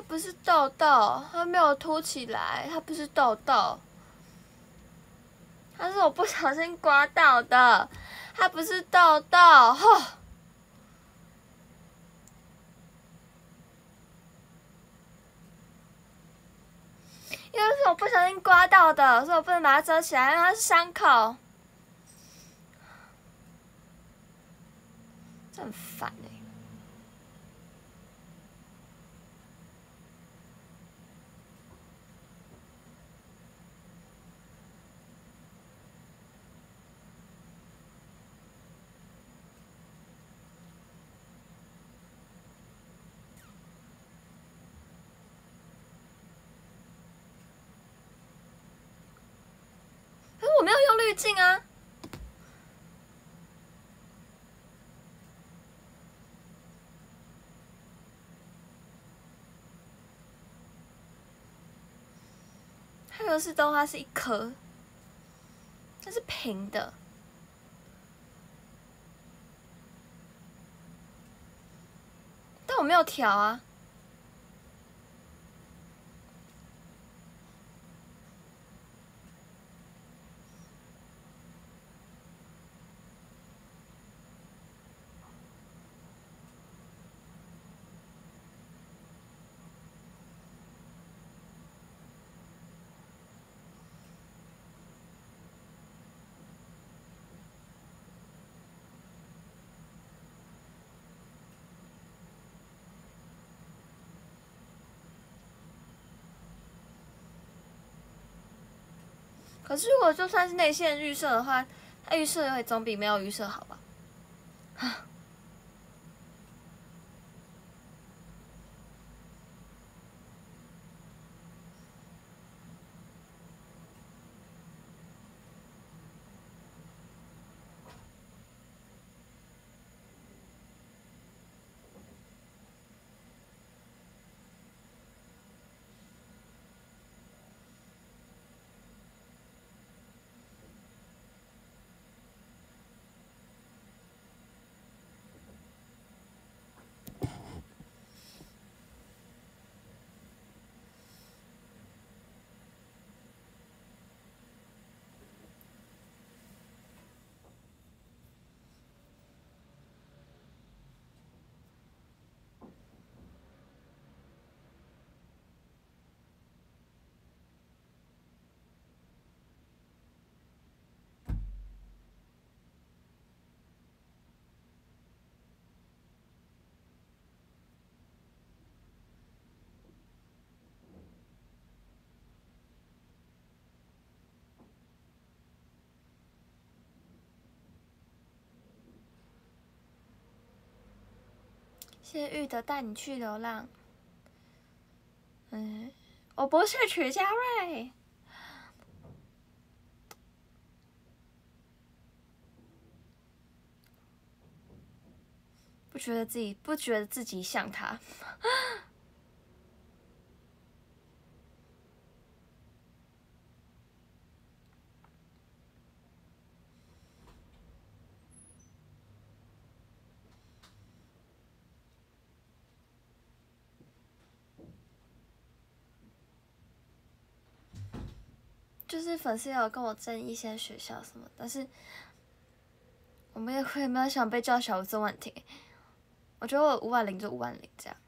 它不是痘痘，它没有凸起来，它不是痘痘，它是我不小心刮到的，它不是痘痘，吼！因为是我不小心刮到的，所以我不能把它遮起来，因为它是伤口。这很烦欸。可是我没有用滤镜啊。它有是豆花是一颗，它是平的。但我没有调啊。可是如果就算是内线预设的话，它预设也总比没有预设好吧？谢谢玉德带你去流浪。我不是曲家瑞。不觉得自己像他。就是粉丝有跟我争一些学校什么，但是我们也会没有想被叫小曾婉婷。我觉得我50000就50000这样。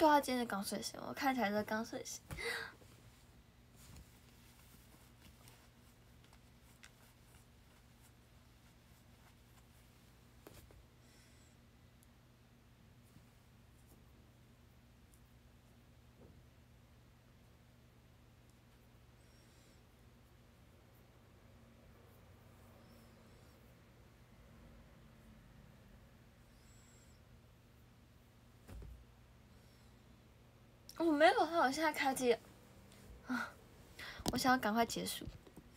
说他今天刚睡醒，我看起来是刚睡醒。我没有，我现在开机啊！我想要赶快结束。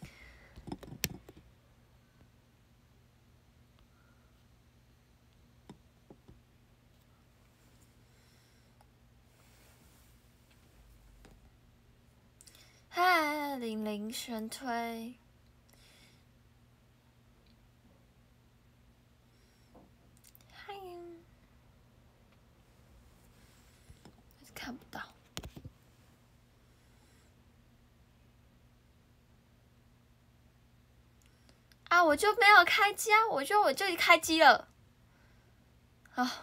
嗨，零零旋推。嗨，看不到。啊！我就没有开机啊！我就开机了。啊！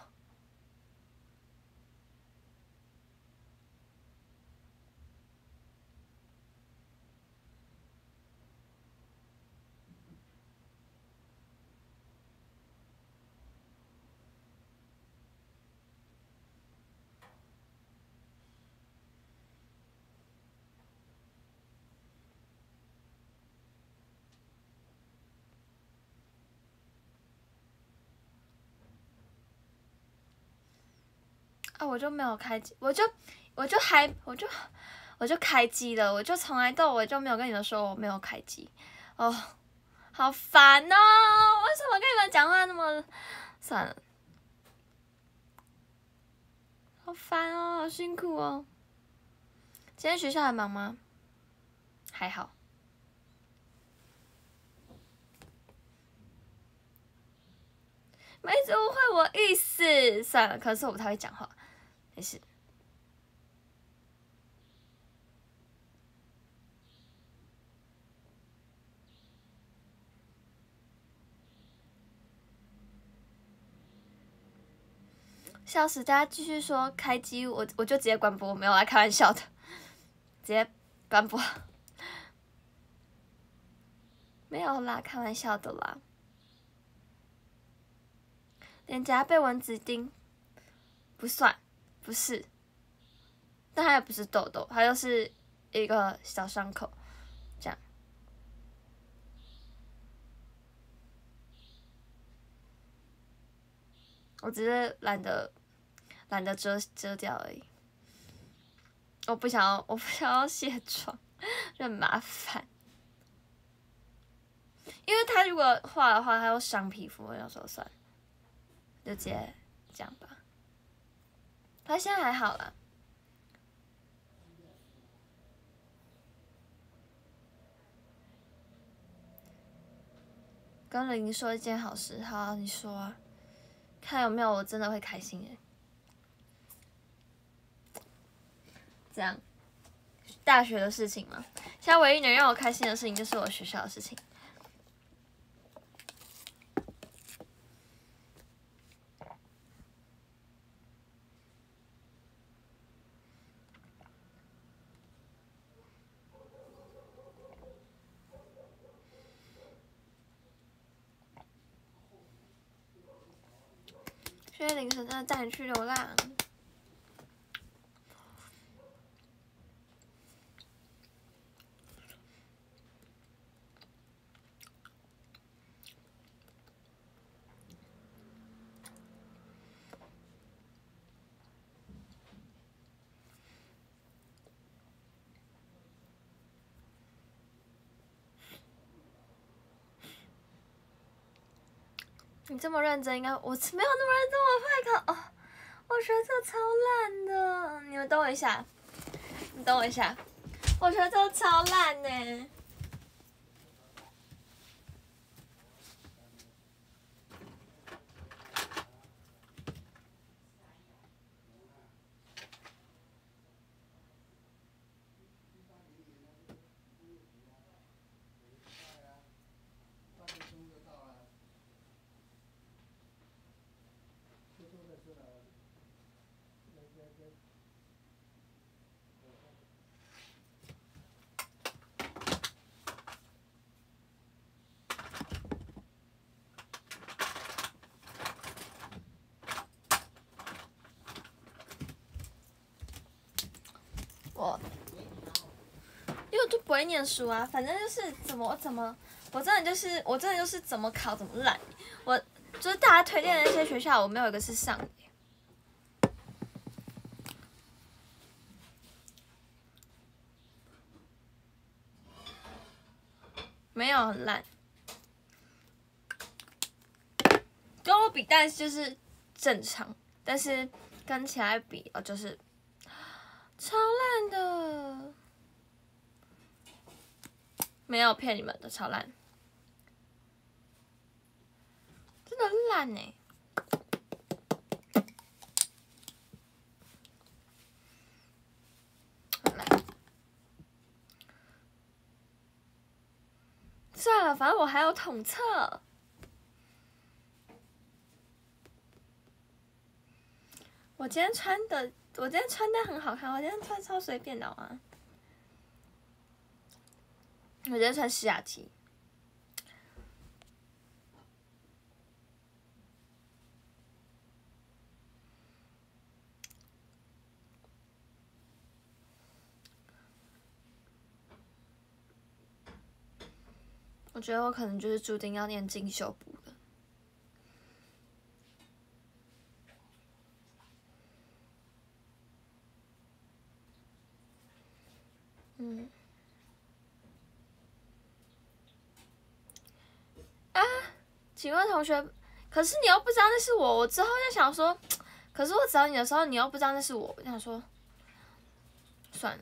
啊！我就没有开机，我就开机了，我就从来我就没有跟你们说我没有开机。哦，好烦哦！为什么跟你们讲话那么……算了，好烦哦，好辛苦哦。今天学校还忙吗？还好。没一直误会我意思，算了，可是我不太会讲话，没事。笑死！大家继续说开机，我就直接关播，没有来开玩笑的，直接关播。没有啦，开玩笑的啦。脸颊被蚊子叮，不算，不是，但它也不是痘痘，它就是一个小伤口，这样。我只是懒得遮掉而已。我不想要卸妆，就很麻烦。因为他如果画的话，他要伤皮肤，我想说算了，就直接这样吧。他现在还好了。跟玲说一件好事，好，你说啊，看有没有我真的会开心耶。这样，大学的事情嘛，现在唯一能让我开心的事情就是我学校的事情。薛凌晨真的带你去流浪。你这么认真，应该我没有那么认真，我会考哦。我觉得这超烂的，你们等我一下，你等我一下，我觉得这超烂呢。 我，因为我就不会念书啊，反正就是怎么，我真的就是怎么考怎么烂，我就是大家推荐的那些学校，我没有一个是上的。没有很烂，跟我比，但就是正常，但是跟其他比，就是超烂的，没有骗你们的，超烂，真的烂欸。算了，反正我还有统测。我今天穿的很好看，我今天穿超随便的啊。我今天穿西雅 T。我觉得我可能就是注定要念进修部的。啊，请问同学，可是你又不知道那是我，我之后就想说，可是我找你的时候，你又不知道那是我，我想说，算了，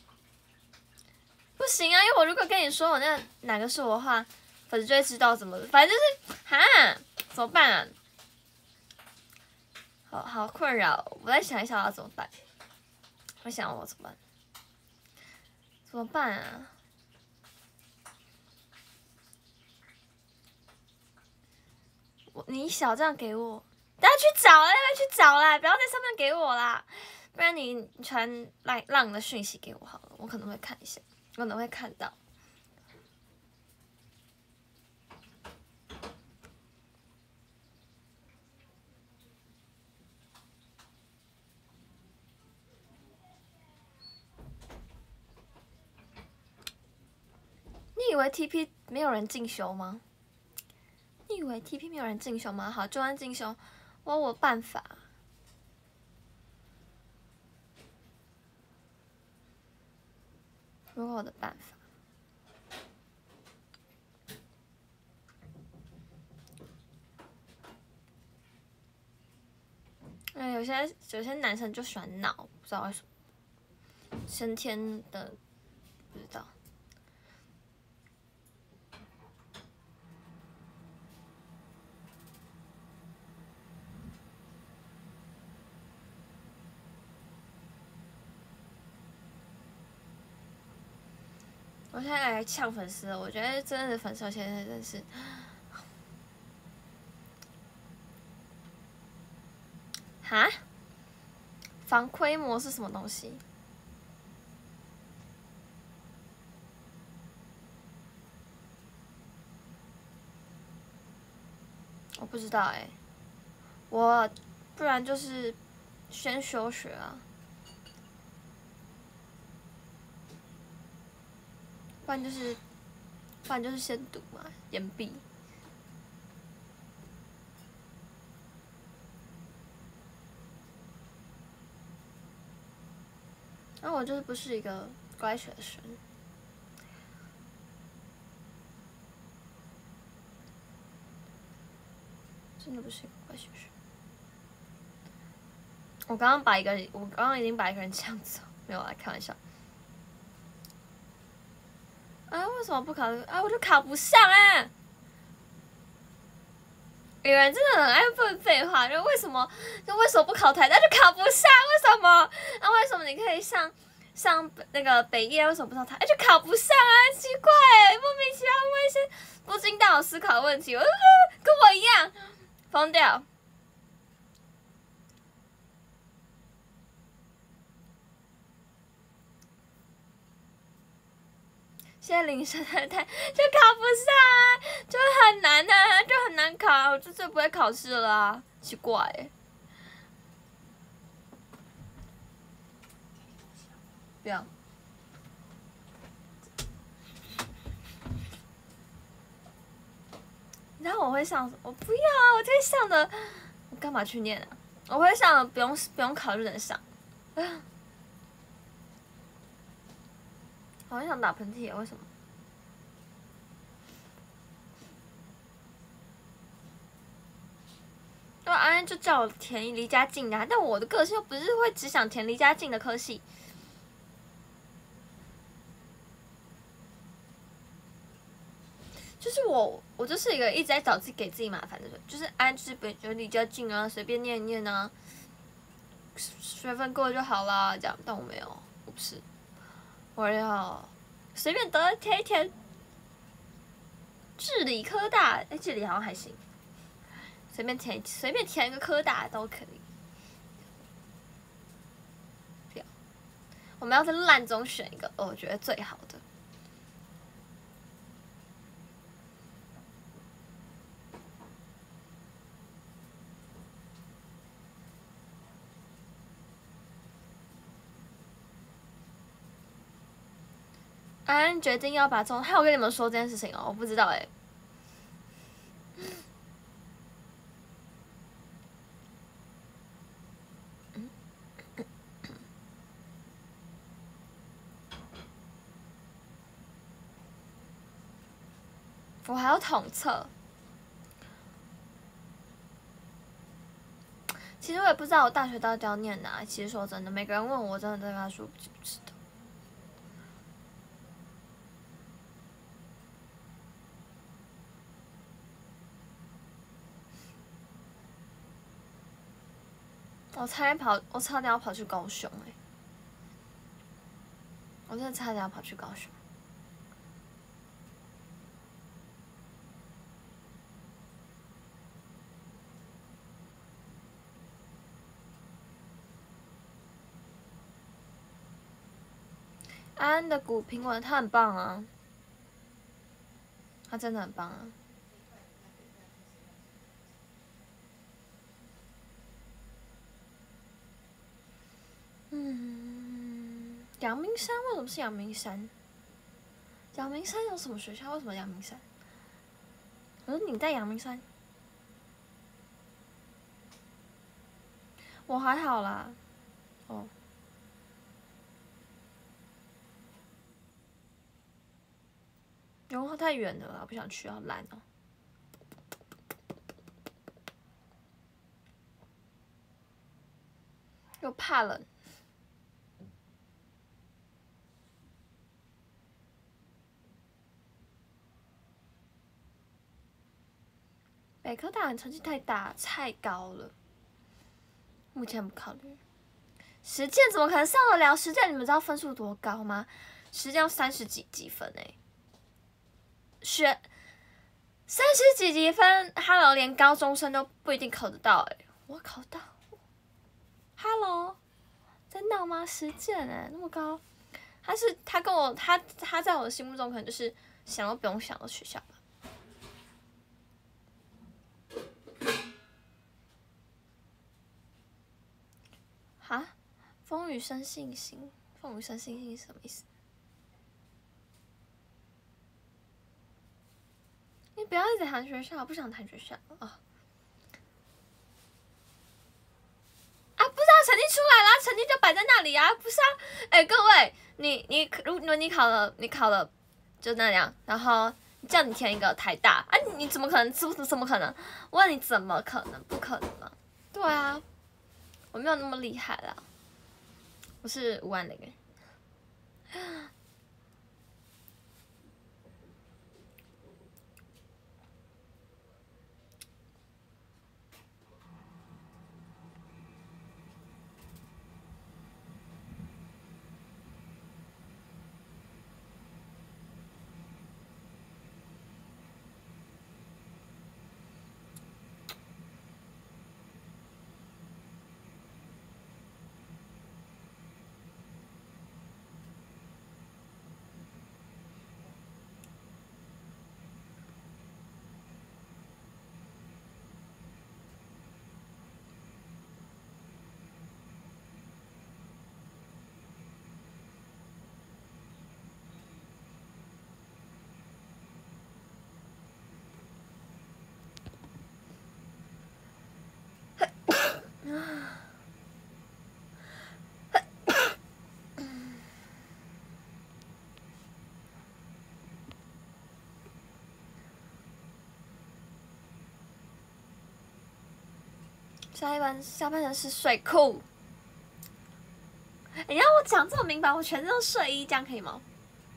不行啊，因为我如果跟你说我那哪个是我的话，粉丝就会知道怎么，反正就是哈，怎么办啊？好困扰，我再想一想要怎么办。我想我怎么办？怎么办啊？你小这样给我，大家去找啦，去找啦，不要在上面给我啦，不然你传浪的讯息给我好了，我可能会看一下，我可能会看到。你以为 TP 没有人进修吗？你以为 TP 没有人进修吗？好，就算进修，我有办法。我有我的办法。有些男生就喜欢闹，不知道为什么，先天的不知道。我现在来呛粉丝了，我觉得真的粉丝现在真是，哈？防窥膜是什么东西？我不知道哎、我不然就是先休学啊，不然就是先读嘛，延毕。那我就是不是一个乖学生。真的不是一个乖学生。我刚刚已经把一个人抢走，没有来开玩笑。啊，为什么不考虑？啊，我就考不上啊！有人真的很爱问废话，就为什么不考台大就考不上？为什么？啊，为什么你可以上那个北业，为什么不上台？就考不上啊！奇怪，莫名其妙问一些不经大脑思考的问题，跟我一样疯掉。现在铃声太就考不上啊，就很难啊，就很难考啊，我就最不会考试了啊，奇怪欸。 不要。然后我会上，我不要，我这上的，我干嘛去念啊？我会上，不用考就能上。好想打喷嚏，为什么？对，安安就叫我填离家近的，但我的个性又不是会只想填离家近的科系。就是我就是一个一直在找自己给自己麻烦的人，就是安就是本就离家近啊，随便念一念啊，学分过就好啦，这样。但我没有，我不是，我要随便得填一填。智理科大，智理好像还行，随便填一个科大都可以。不要，我们要在烂中选一个，我觉得最好的。安决定要把中，还有跟你们说这件事情哦，我不知道哎。我还要统测，其实我也不知道我大学到底要念哪。其实说真的，每个人问我，真的在跟他说不知道。我差点要跑去高雄哎、我真的差点要跑去高雄。安安的股评文他很棒啊，他真的很棒啊。阳明山为什么是阳明山？阳明山有什么学校？为什么阳明山？可是你在阳明山，我还好啦。哦，然后太远了啦，不想去，好懒哦。又怕冷。北科大人成绩太高了，目前不考虑。实践怎么可能上得了？实践你们知道分数多高吗？实践要30几积分哎、学30几积分，Hello， 连高中生都不一定考得到哎、我考到，Hello， 真的吗？实践哎、那么高，他在我的心目中可能就是想都不用想的学校吧。哈，风雨生信心，风雨生信心是什么意思？你不要一直谈学校，不想谈学校啊！啊，不是啊，成绩出来了，成绩就摆在那里啊，不是啊？哎、各位，如果你考了，就那样，然后叫你填一个台大啊，你怎么可能？怎么可能？我问你怎么可能？不可能吗？对啊，我没有那么厉害啦，我是50000哎。 下半身是睡裤。你让我讲这么明白，我全身都睡衣，这样可以吗？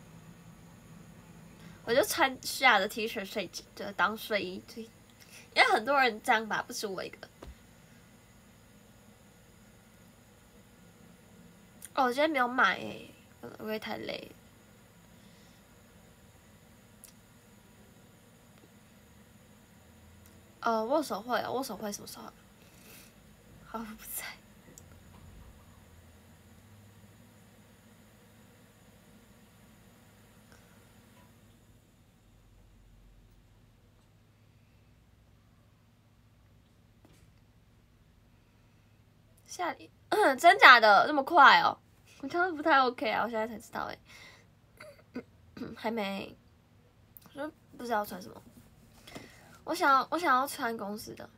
我就穿虚雅的 T 恤睡着当睡衣，对，因为很多人这样吧，不是我一个。哦，我今天没有买诶，因为太累了。握手会啊，握手会什么时候？好，我不在。下里，真假的这么快哦？我觉得不太 OK 啊，我现在才知道哎。还没，我就不知道穿什么。我想要穿公司的。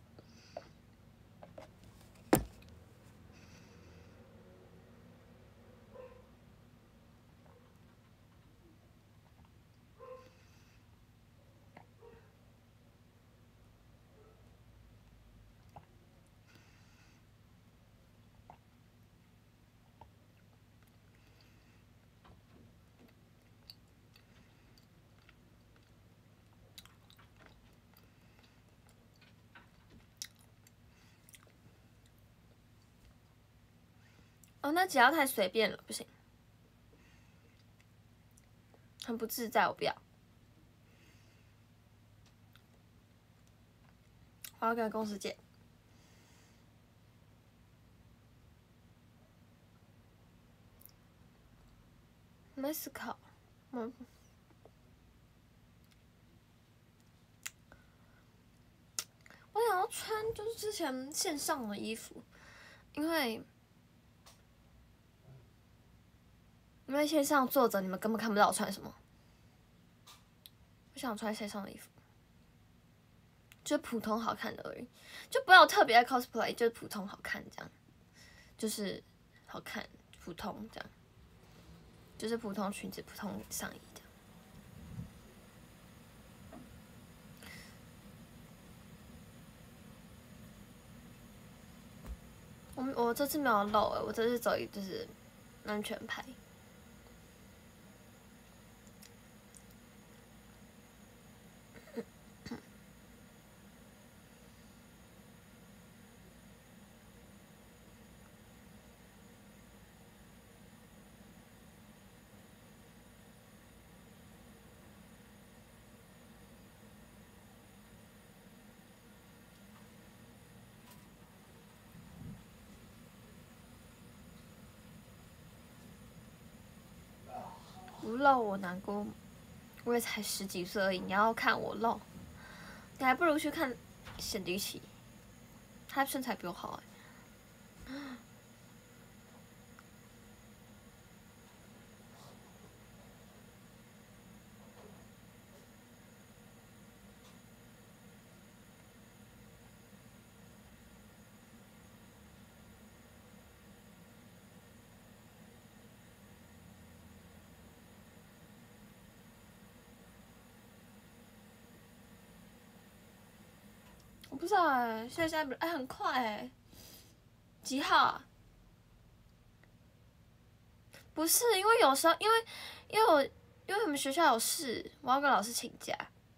哦，那只要太随便了，不行，很不自在，我不要。我要跟公司借。没思考，我想要穿就是之前线上的衣服，因为线上坐着你们根本看不到我穿什么。我想穿线上的衣服，就普通好看的而已，就不要特别的 cosplay， 就是普通好看这样，就是好看普通这样，就是普通裙子、普通上衣这样。我这次没有露我这次走就是安全牌。不露我难过，我也才10几岁而已，你要看我露，你还不如去看沈迪奇，他身材比我好我不知道现在很快几号啊？不是，因为有时候因为我们学校有事，我要跟老师请假。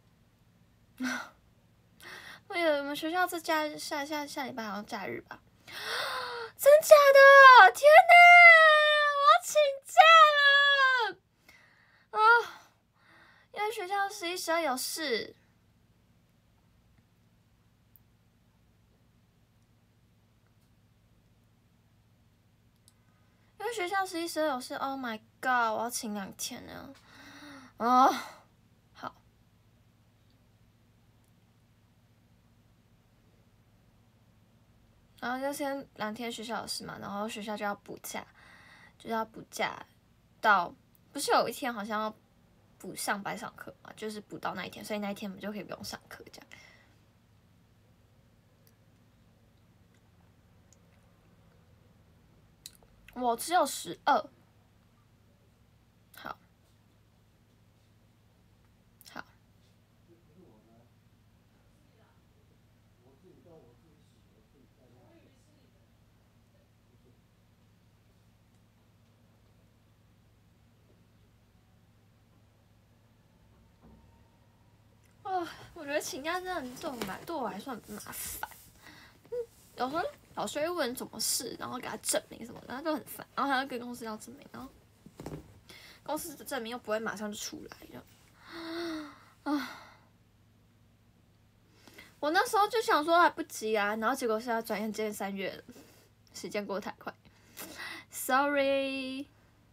我们学校这下礼拜好像假日吧？真假的？天哪！我要请假了啊！因为学校11、12有事。因为学校11、12有事 ，Oh my god！我要请2天呢。好。然后就先2天学校有事嘛，然后学校就要补假，到不是有一天好像要补上班上课嘛，就是补到那一天，所以那一天我们就可以不用上课这样。我只有12。好。好。 我觉得请假真的对我来说很麻烦。有时候老师会问什么事，然后给他证明什么，然后就很烦，然后还要跟公司要证明，然后公司的证明又不会马上就出来，我那时候就想说来不及啊，然后结果现在转眼间3月了，时间过得太快 ，sorry。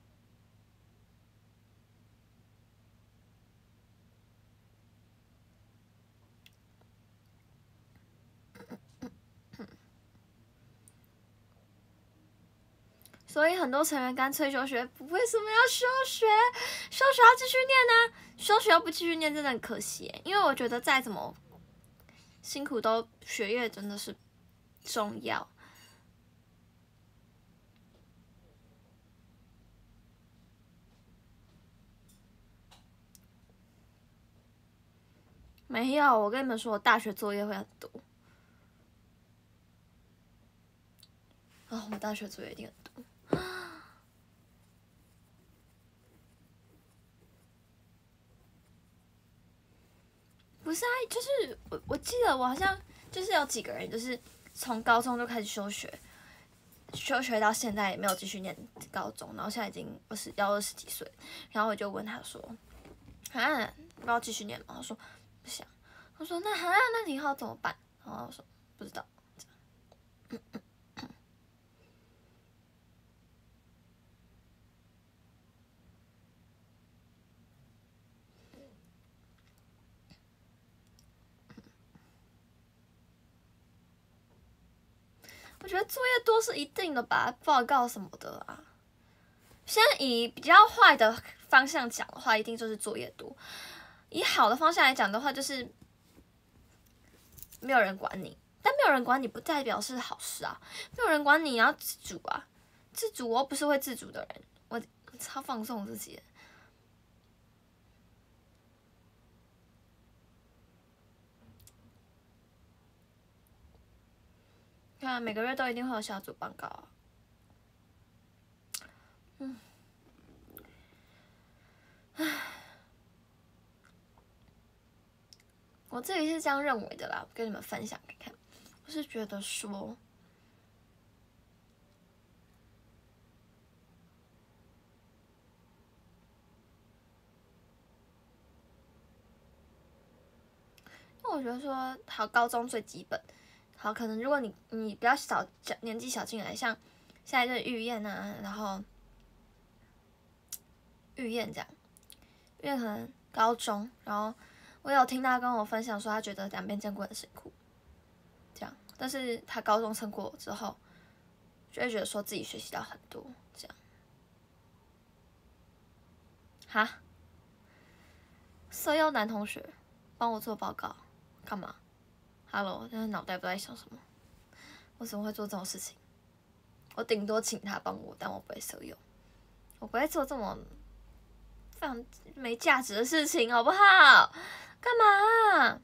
所以很多成员干脆休学，为什么要休学？休学要继续念呢、休学要不继续念真的很可惜耶，因为我觉得再怎么辛苦都学业真的是重要。没有，我跟你们说，我大学作业会很多。我大学作业一定很多。不是啊，就是我记得我好像就是有几个人就是从高中就开始休学，休学到现在也没有继续念高中，然后现在已经20几岁，然后我就问他说：“啊，不要继续念吗？”他说不想。他说那你以后怎么办？然后我说不知道。我觉得作业多是一定的吧，报告什么的啊。现在以比较坏的方向讲的话，一定就是作业多；以好的方向来讲的话，就是没有人管你。但没有人管你不代表是好事啊，没有人管你要自主啊。自主我又不是会自主的人，我超放纵自己的。看每个月都一定会有小组报告啊。我自己是这样认为的啦，跟你们分享看看。我是觉得说，因为我觉得说，好，高中最基本，好，可能如果你比较小年纪小进来，像现在就是玉燕啊，然后玉燕这样，玉燕可能高中，然后我有听他跟我分享说，他觉得两边兼顾很辛苦，这样，但是他高中撑过之后，就会觉得说自己学习到很多，这样。哈，色诱男同学帮我做报告，干嘛 ？Hello，现在脑袋不知道在想什么？我怎么会做这种事情？我顶多请他帮我，但我不会色诱，我不会做这么非常没价值的事情，好不好？干嘛？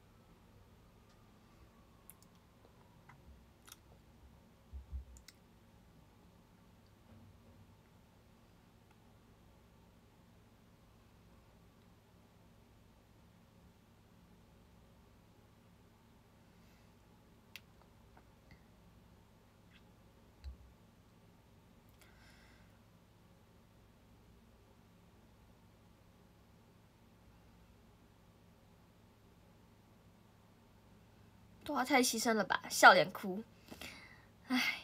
对啊，太牺牲了吧，笑脸哭，唉。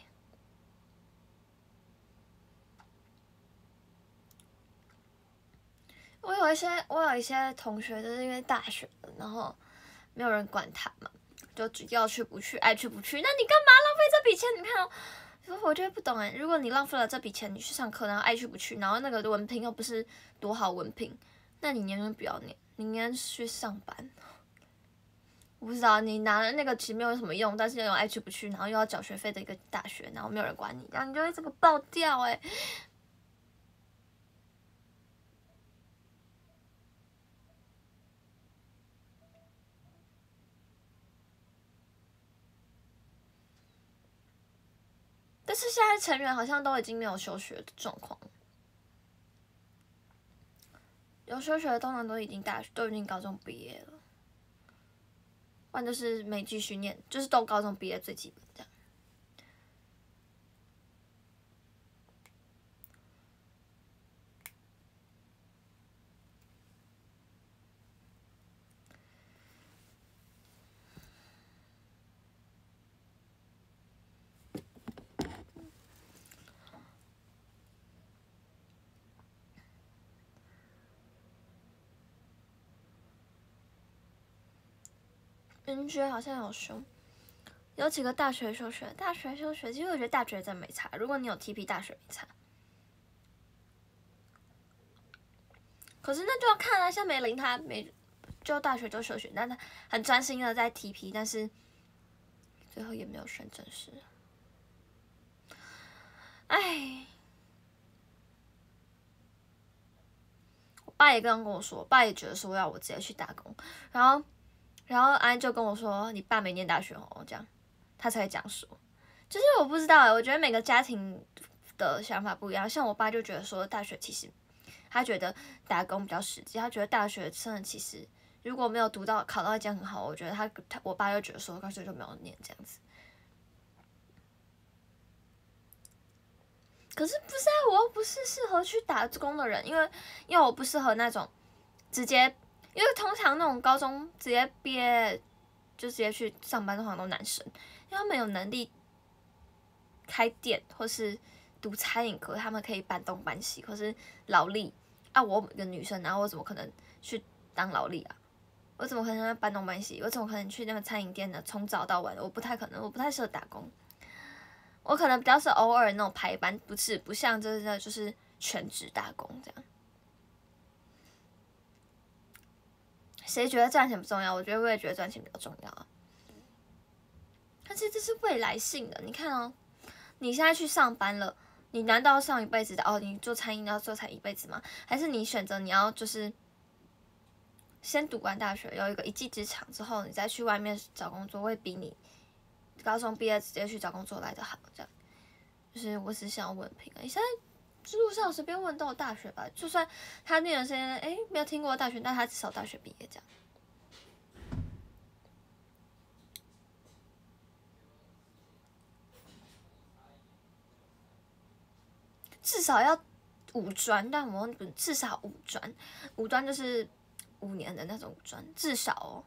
我有一些同学就是因为大学了，然后没有人管他嘛，就只要去不去，爱去不去。那你干嘛浪费这笔钱？你看哦，我就会不懂哎。如果你浪费了这笔钱，你去上课，然后爱去不去，然后那个文凭又不是多好文凭，那你宁愿不要念，你宁愿去上班。我不知道你拿了那个其实没有什么用，但是又爱去不去，然后又要缴学费的一个大学，然后没有人管你，然后你就会这个爆掉哎。但是现在成员好像都已经没有休学的状况，有休学的通常都已经高中毕业了。 不然就是没继续念，就是都高中毕业最基本这样。云学好像有修，有几个大学休学，其实我觉得大学真没差。如果你有 TP 大学没差，可是那就要看啊，像梅林他就大学就休学，但他很专心的在 TP， 但是最后也没有选正式。哎，我爸也刚刚跟我说，我爸也觉得说要我直接去打工，然后安就跟我说，你爸没念大学哦，这样他才这样说。就是我不知道我觉得每个家庭的想法不一样。像我爸就觉得说，大学其实他觉得打工比较实际，他觉得大学真的其实如果没有考到一间很好，我觉得我爸就觉得说，干脆就没有念这样子。可是不是啊，我又不是适合去打工的人，因为我不适合那种直接，因为通常那种高中直接毕业就直接去上班的话都男生，因为他们有能力开店或是读餐饮科，他们可以搬东搬西，或是劳力啊。我一个女生，然后我怎么可能去当劳力啊？我怎么可能搬东搬西？我怎么可能去那个餐饮店呢？从早到晚，我不太可能，我不太适合打工。我可能比较是偶尔那种排班，不像真的就是全职打工这样。谁觉得赚钱不重要？我觉得我也觉得赚钱比较重要啊。但是这是未来性的，你看哦，你现在去上班了，你难道上一辈子的哦？你做餐饮要做餐一辈子吗？还是你选择你要就是先读完大学，有一个一技之长之后，你再去外面找工作，会比你高中毕业直接去找工作来的好？这样，就是我只是想要问平而已。现在路上随便问都有大学吧，就算他念的是没有听过大学，但他至少大学毕业这样。至少要5专，但我至少5专就是5年的那种5专，至少哦。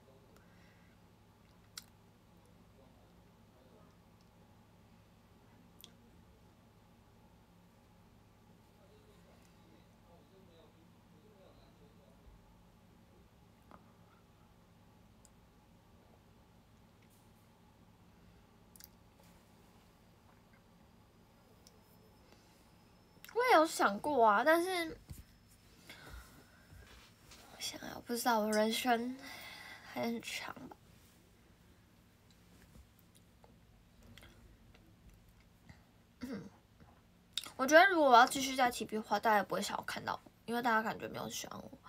我也有想过啊，但是我想啊，我不知道，我人生还很长吧。我觉得如果我要继续在 TP 的话，大家也不会想要看到我，因为大家感觉没有喜欢我。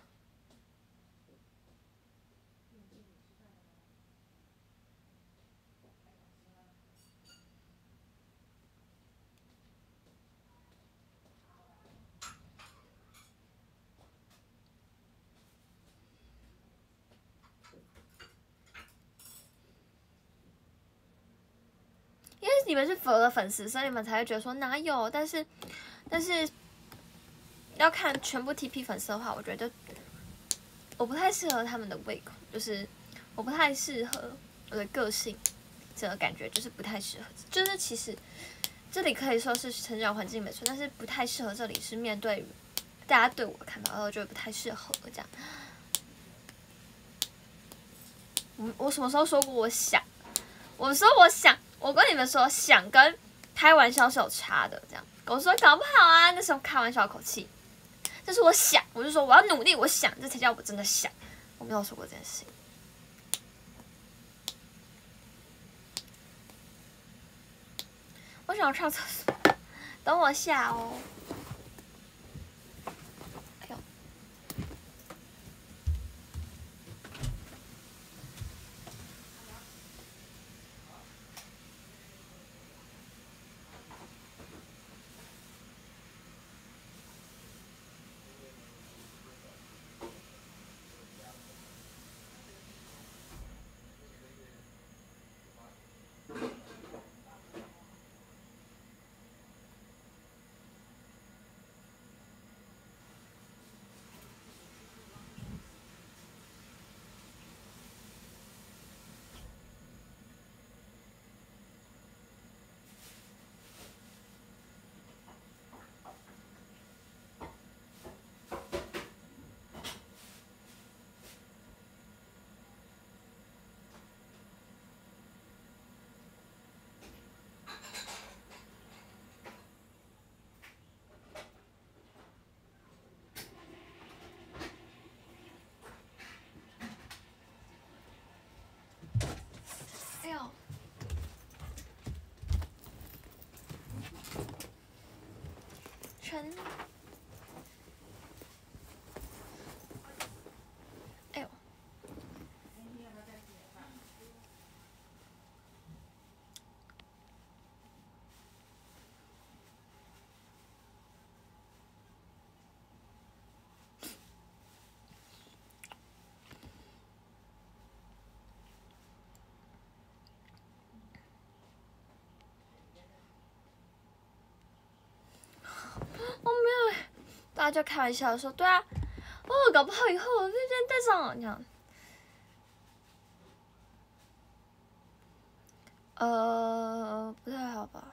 因为你们是佛的粉丝，所以你们才会觉得说哪有？但是要看全部 TP 粉丝的话，我觉得我不太适合他们的胃口，就是我不太适合我的个性，这个感觉就是不太适合。就是其实这里可以说是成长环境没错，但是不太适合。这里是面对大家对我的看法，然后我觉得不太适合这样。我什么时候说过我想？我说我想，我跟你们说想跟开玩笑是有差的，这样。我说搞不好啊，那时候开玩笑口气。但是我想，我就说我要努力，我想，这才叫我真的想。我没有说过这件事情。我想要上厕所，等我下哦。哎呦。 圈。哎呦！哦，没有，大家就开玩笑说，对啊，哦，搞不好以后我就变这种这样。不太好吧？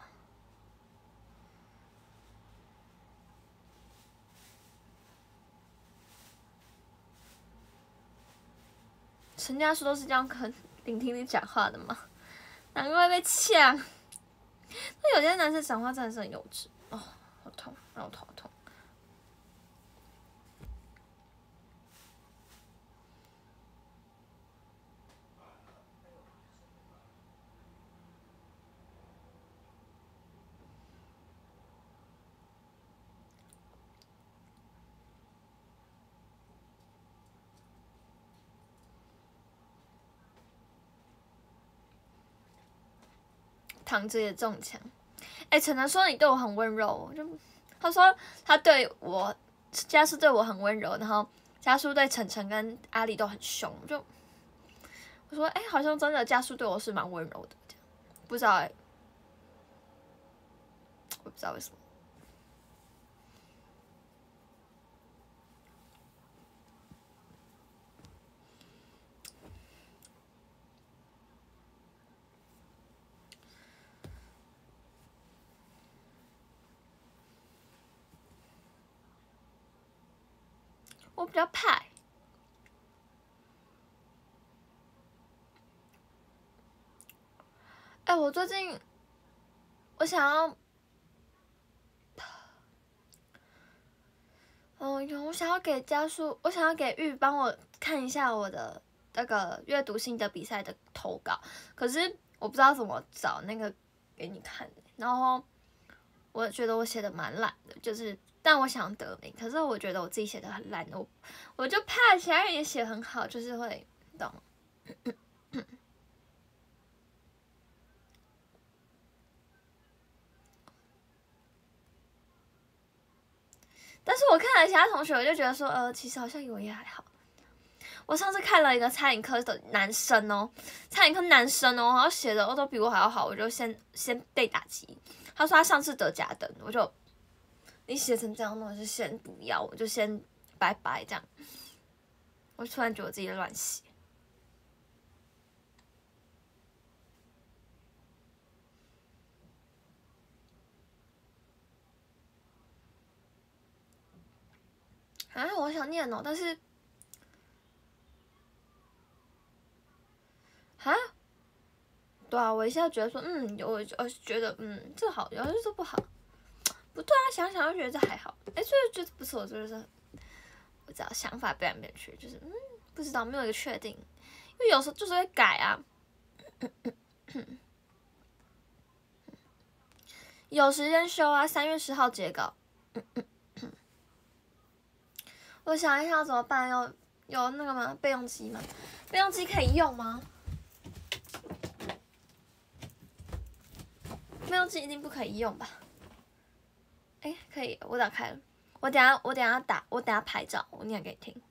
陈家书都是这样跟聆听你讲话的吗？难怪被呛。那有些男生讲话真的是很幼稚哦，好痛，让我头好痛。躺着也中枪。哎，陈楠说你对我很温柔，他说他对我家叔对我很温柔，然后家叔对晨晨跟阿里都很凶，我说哎，好像真的家叔对我是蛮温柔的，不知道哎，我不知道为什么。我比较怕。哎，我最近我想要，我想要给家叔，我想要给玉帮我看一下我的那个阅读心得比赛的投稿，可是我不知道怎么找那个给你看，然后我觉得我写的蛮烂的，就是但我想得名，可是我觉得我自己写的很烂，我就怕其他人也写很好，就是会懂。但是我看了其他同学，我就觉得说，其实好像我也还好。我上次看了一个餐饮科的男生哦，餐饮科男生哦，然后写的都比我还要好，我就先被打击。他说他上次得甲等，我就你写成这样，那我就先不要，我就先拜拜这样。我突然觉得我自己乱写。啊，我想念哦，但是，啊，对啊，我一下觉得说，我觉得，这好，然后就说不好，不对啊，想想又觉得这还好，哎，就是觉得不错，就是我知道想法变来变去，就是不知道没有一个确定，因为有时候就是会改啊，有时间修啊，3月10号截稿。我想一下怎么办，有那个吗？备用机吗？备用机可以用吗？备用机一定不可以用吧？哎，可以，我打开了。我等下拍照，我念给你听。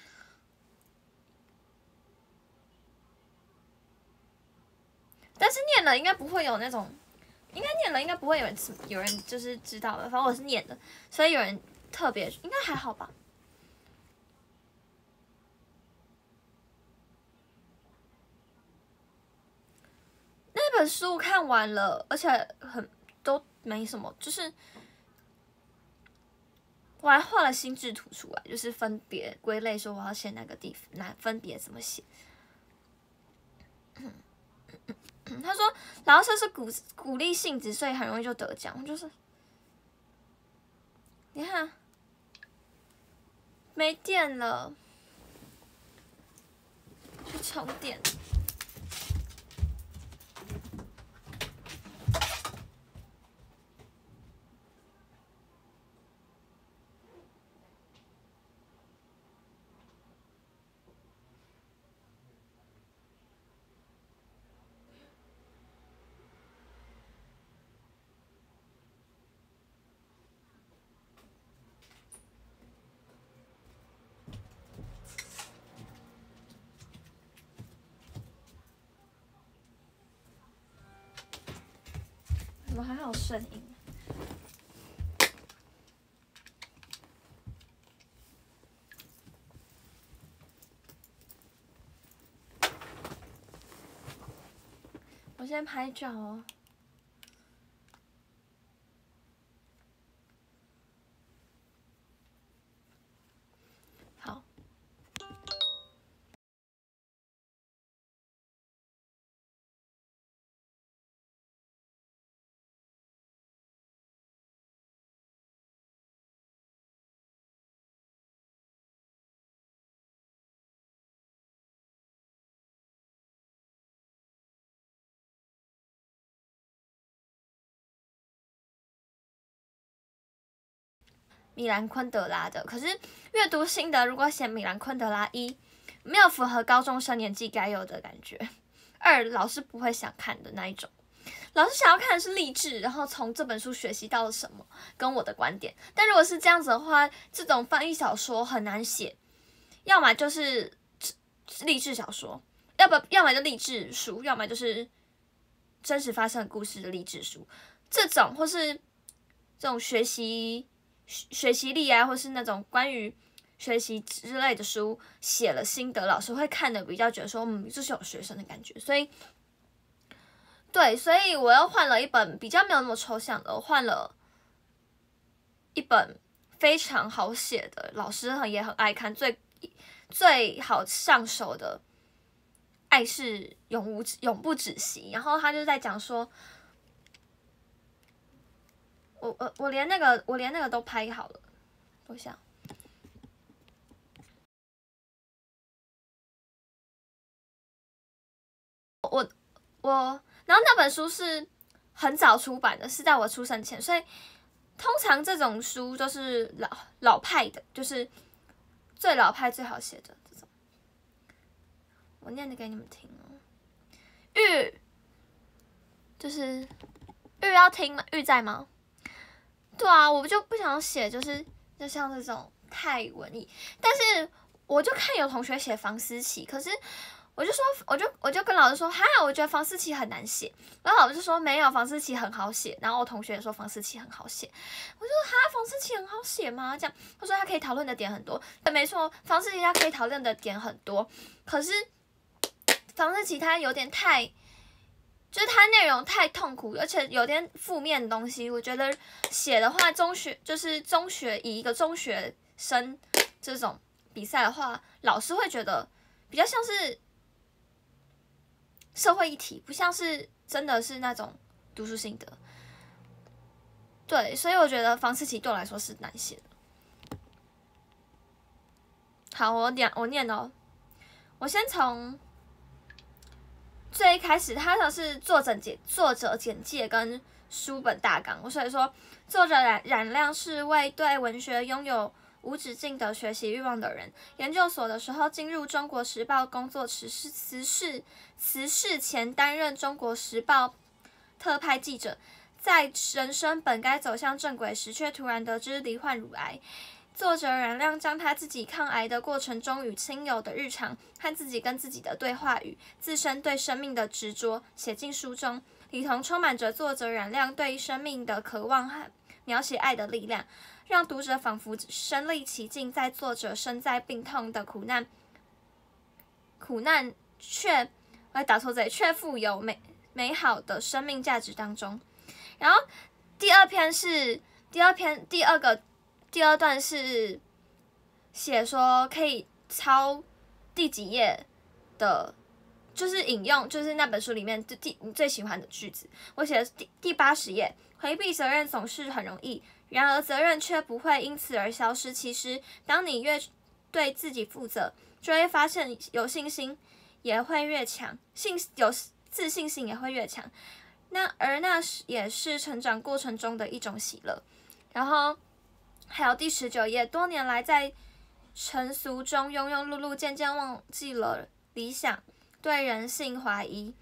但是念了应该不会有那种，应该念了应该不会有人就是知道的。反正我是念的，所以有人特别应该还好吧。那本书看完了，而且都没什么，就是我还画了心智图出来，就是分别归类，说我要写哪个地方，分别怎么写。他说老师是鼓励性质，所以很容易就得奖。就是你看没电了，去充电。 么还有声音？我先拍照哦。好。米兰昆德拉的，可是阅读心得如果写米兰昆德拉，一没有符合高中生年纪该有的感觉，二老师不会想看的那一种，老师想要看的是励志，然后从这本书学习到了什么，跟我的观点。但如果是这样子的话，这种翻译小说很难写，要么就是励志小说，要么就励志书，要么就是真实发生的故事的励志书，这种或是这种学习力啊，或是那种关于学习之类的书，写了心得，老师会看的比较觉得说，这是有学生的感觉，所以我又换了一本比较没有那么抽象的，我换了一本非常好写的，老师也很爱看，最好上手的《爱是永不止息》，然后他就在讲说。我连那个都拍好了，我想，然后那本书是很早出版的，是在我出生前，所以通常这种书都是老派的，就是最老派最好写的这种。我念的给你们听哦。就是玉要听吗？玉在吗？对啊，我就不想写，就像这种太文艺。但是我就看有同学写房思琪，可是我就跟老师说，我觉得房思琪很难写。然后老师就说没有，房思琪很好写。然后我同学也说房思琪很好写。我就说房思琪很好写吗？这样他说他可以讨论的点很多。对，没错，房思琪他可以讨论的点很多，可是房思琪他有点太。就是它内容太痛苦，而且有点负面的东西。我觉得写的话，中学以一个中学生这种比赛的话，老师会觉得比较像是社会议题，不像是真的是那种读书心得。对，所以我觉得房思琪对我来说是难写的。好，我念哦，我先从。最一开始，他的是作者简介跟书本大纲，所以说作者冉亮是位对文学拥有无止境的学习欲望的人。研究所的时候进入《中国时报》工作，辞世前担任《中国时报》特派记者，在人生本该走向正轨时，却突然得知罹患乳癌。作者冉亮将他自己抗癌的过程中与亲友的日常和自己跟自己的对话与自身对生命的执着写进书中，里头充满着作者冉亮对生命的渴望和描写爱的力量，让读者仿佛身历其境，在作者身在病痛的苦难却富有美好的生命价值当中。然后第二段是写说可以抄第几页的，就是引用，就是那本书里面你最喜欢的句子。我写的第80页，回避责任总是很容易，然而责任却不会因此而消失。其实，当你越对自己负责，就会发现有信心也会越强，有自信心也会越强。那也是成长过程中的一种喜乐。然后还有第19页，多年来在尘俗中庸庸碌碌，渐渐忘记了理想，对人性怀疑。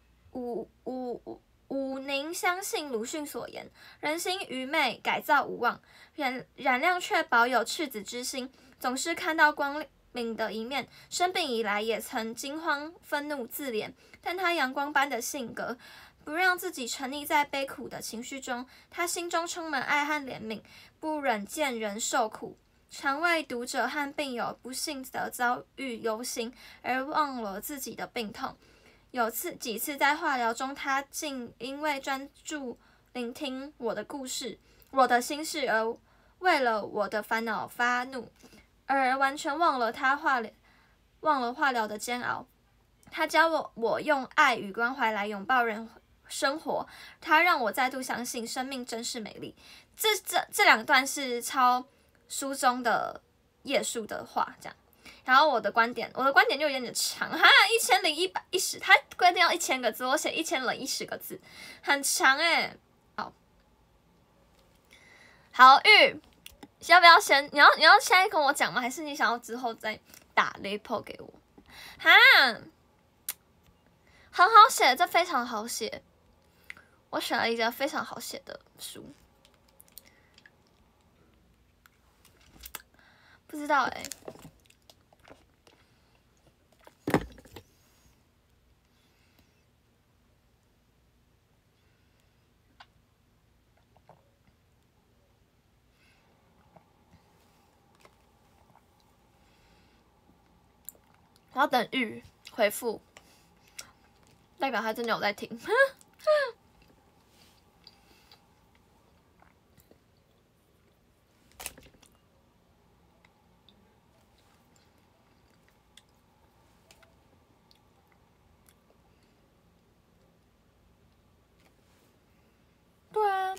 武宁相信鲁迅所言，人心愚昧，改造无望。冉亮却保有赤子之心，总是看到光明的一面。生病以来也曾惊慌、愤怒、自怜，但他阳光般的性格不让自己沉溺在悲苦的情绪中。他心中充满爱和怜悯，不忍见人受苦，常为读者和病友不幸的遭遇忧心，而忘了自己的病痛。有几次在化疗中，他竟因为专注聆听我的故事、我的心事，而为了我的烦恼发怒，而完全忘了化疗的煎熬。他教我用爱与关怀来拥抱生活，他让我再度相信生命真是美丽。这两段是抄书中的页数的话，这样。然后我的观点就有点长哈，1010，他规定要1000个字，我写1010个字，很长欸。好，要不要先？你要现在跟我讲吗？还是你想要之后再打雷炮给我？哈，很好写，这非常好写。我选了一个非常好写的书，不知道欸。我要等玉回复，代表他真的有在听。对啊，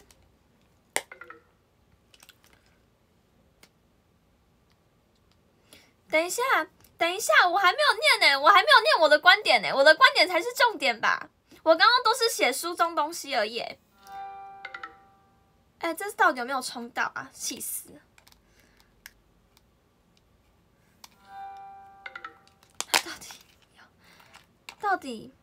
等一下，我还没有念呢，我还没有念我的观点呢，我的观点才是重点吧？我刚刚都是写书中东西而已。哎，这到底有没有冲到啊？气死了！到底？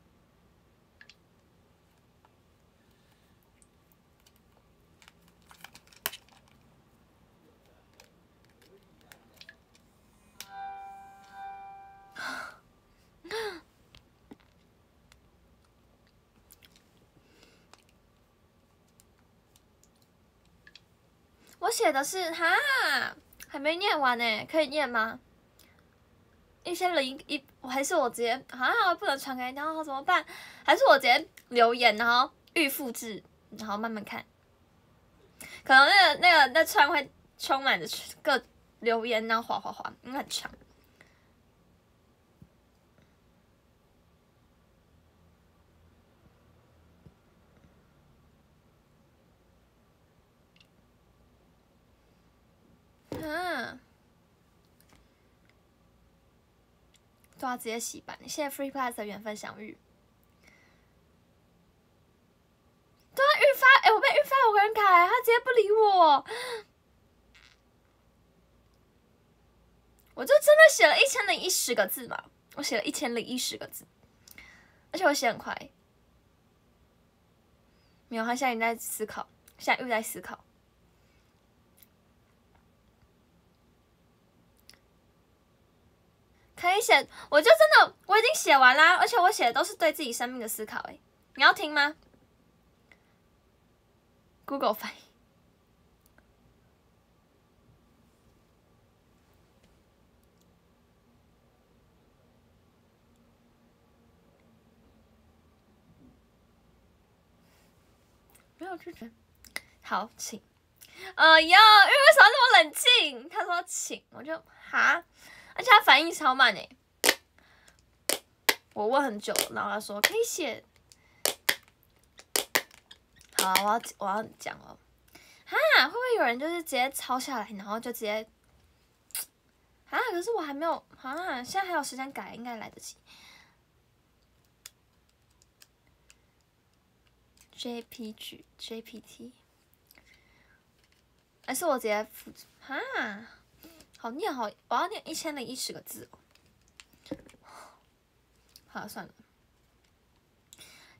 我写的是哈，还没念完呢，可以念吗？1001，还是我直接不能传给你，然后怎么办？还是我直接留言，然后预复制，然后慢慢看。可能那串会充满着各留言，然后滑，应该很长。都要直接洗版。谢谢 Free Plus 的缘分相遇。对啊，预发，我被预发5个人卡，他直接不理我。我就真的写了1010个字嘛，我写了1010个字，而且我写很快。没有，他现在也在思考，现在又在思考。可以写，我就真的我已经写完啦，而且我写的都是对自己生命的思考。你要听吗 ？Google 翻译。没有拒绝。好，请。因为为什么那么冷静？他说请，我就哈。而且他反应超慢欸，我问很久，然后他说可以写。好，我要讲哦。会不会有人就是直接抄下来，然后就直接可是我还没有现在还有时间改，应该来得及。JPG GPT， 还是我直接复制好念好，我要念1010个字哦。好，算了。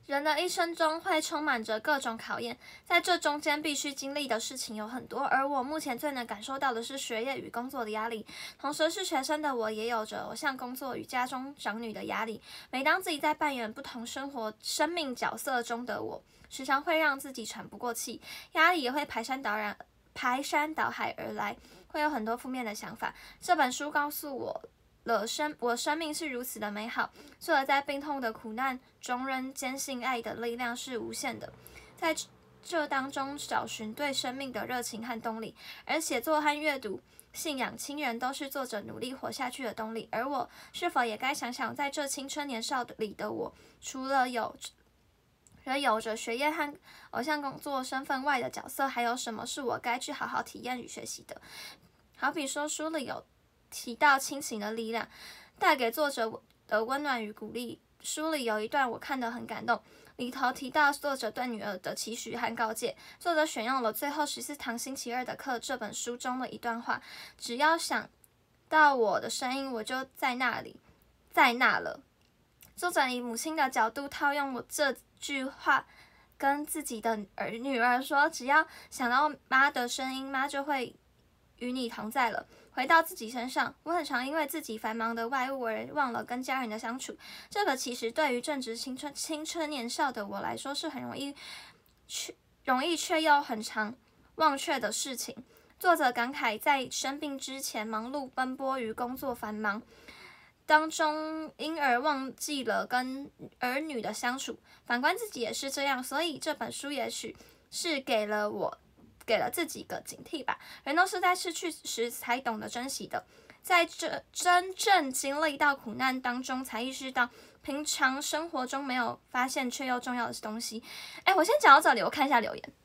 人的一生中会充满着各种考验，在这中间必须经历的事情有很多，而我目前最能感受到的是学业与工作的压力。同时是学生的我，也有着偶像工作与家中长女的压力。每当自己在扮演不同生命角色中的我，时常会让自己喘不过气，压力也会排山倒海而来，会有很多负面的想法。这本书告诉我我生命是如此的美好，作者在病痛的苦难中仍坚信爱的力量是无限的，在这当中找寻对生命的热情和动力，而写作和阅读、信仰、亲人都是作者努力活下去的动力。而我是否也该想想，在这青春年少里的我，除了有着学业和偶像工作身份外的角色，还有什么是我该去好好体验与学习的？好比说，书里有提到亲情的力量，带给作者的温暖与鼓励。书里有一段我看得很感动，里头提到作者对女儿的期许和告诫。作者选用了最后14堂星期二的课这本书中的一段话：只要想到我的声音，我就在那里，在那了。作者以母亲的角度套用我这句话，跟自己的女儿说：只要想到妈的声音，妈就会与你同在了。回到自己身上，我很常因为自己繁忙的外务而忘了跟家人的相处。这个其实对于正值青春年少的我来说是很容易却又很常忘却的事情。作者感慨，在生病之前忙碌奔波于工作繁忙当中，因而忘记了跟儿女的相处。反观自己也是这样，所以这本书也许是给了自己个警惕吧。人都是在失去时才懂得珍惜的，在这真正经历到苦难当中，才意识到平常生活中没有发现却又重要的东西。我先讲到这里，我看一下留言。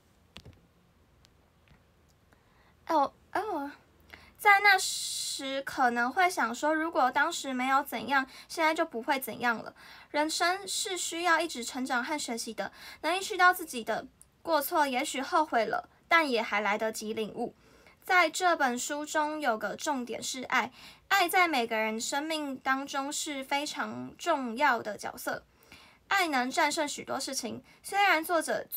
在那时可能会想说，如果当时没有怎样，现在就不会怎样了。人生是需要一直成长和学习的，能意识到自己的过错，也许后悔了，但也还来得及领悟。在这本书中有个重点是爱，爱在每个人生命当中是非常重要的角色。爱能战胜许多事情，虽然作者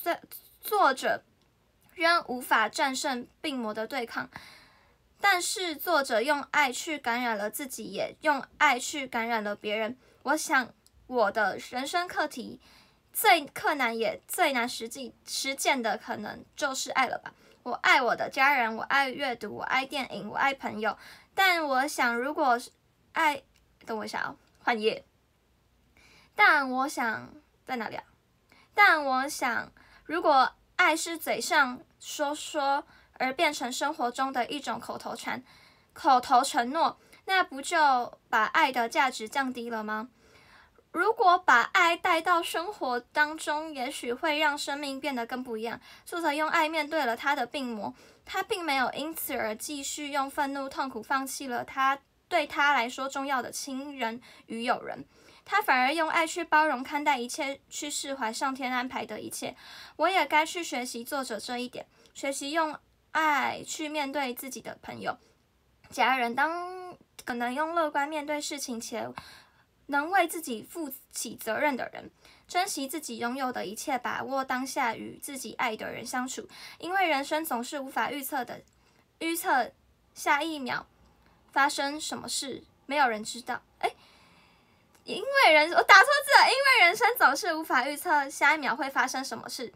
仍无法战胜病魔的对抗，但是作者用爱去感染了自己，也用爱去感染了别人。我想我的人生课题最困难也最难实践的，可能就是爱了吧。我爱我的家人，我爱阅读，我爱电影，我爱朋友。但我想，如果爱，等我一下哦，换页。但我想在哪里啊？但我想，如果爱是嘴上说说，而变成生活中的一种口头承诺，那不就把爱的价值降低了吗？如果把爱带到生活当中，也许会让生命变得更不一样。作者用爱面对了他的病魔，他并没有因此而继续用愤怒、痛苦放弃了对他来说重要的亲人与友人，他反而用爱去包容看待一切，去释怀上天安排的一切。我也该去学习作者这一点，学习用爱去面对自己的朋友、家人，可能用乐观面对事情，且能为自己负起责任的人，珍惜自己拥有的一切，把握当下与自己爱的人相处。因为人生总是无法预测下一秒发生什么事，没有人知道。我打错字了，因为人生总是无法预测下一秒会发生什么事。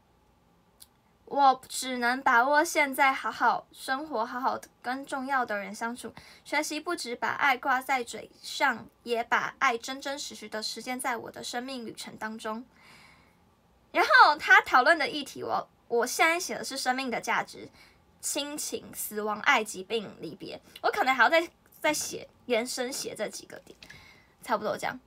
我只能把握现在，好好生活，好好跟重要的人相处，学习不只把爱挂在嘴上，也把爱真真实实的实践在我的生命旅程当中。然后他讨论的议题，我现在写的是生命的价值、亲情、死亡、爱、疾病、离别。我可能还要再延伸写这几个点，差不多这样。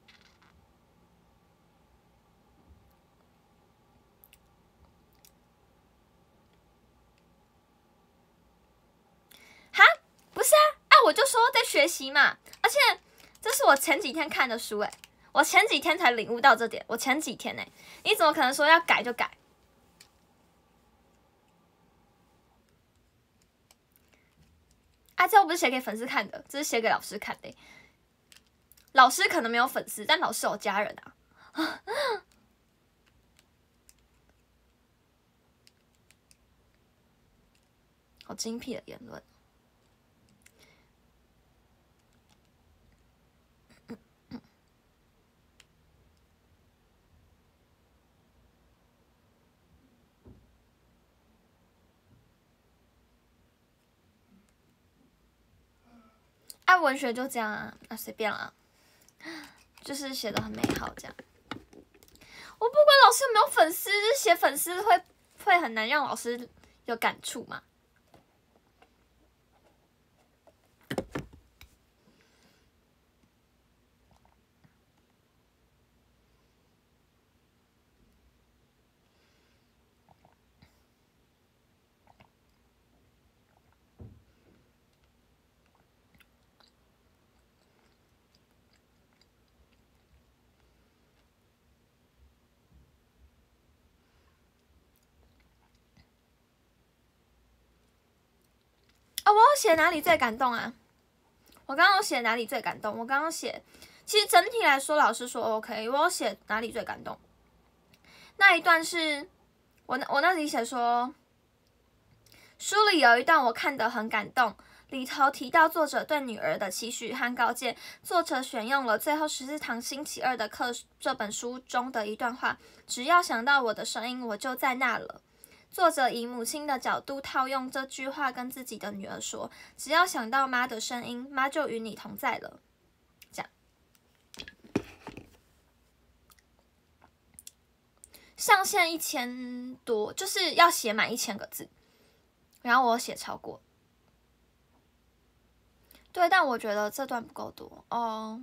不是啊，我就说在学习嘛，而且这是我前几天看的书我前几天才领悟到这点，我前几天你怎么可能说要改就改？这又不是写给粉丝看的，这是写给老师看的。老师可能没有粉丝，但老师有家人啊。 好精辟的言论。文学就这样啊，随便啦，就是写的很美好这样。我不管老师有没有粉丝，就是写粉丝会很难让老师有感触嘛。我要写哪里最感动啊？我刚刚写哪里最感动？我刚刚写，其实整体来说，老师说 OK。我要写哪里最感动？那一段是我那里写说，书里有一段我看得很感动，里头提到作者对女儿的期许和告诫。作者选用了最后14堂星期二的课这本书中的一段话：只要想到我的声音，我就在那了。作者以母亲的角度套用这句话跟自己的女儿说：只要想到妈的声音，妈就与你同在了。这样上线1000多，就是要写满1000个字，然后我写超过。对，但我觉得这段不够多哦。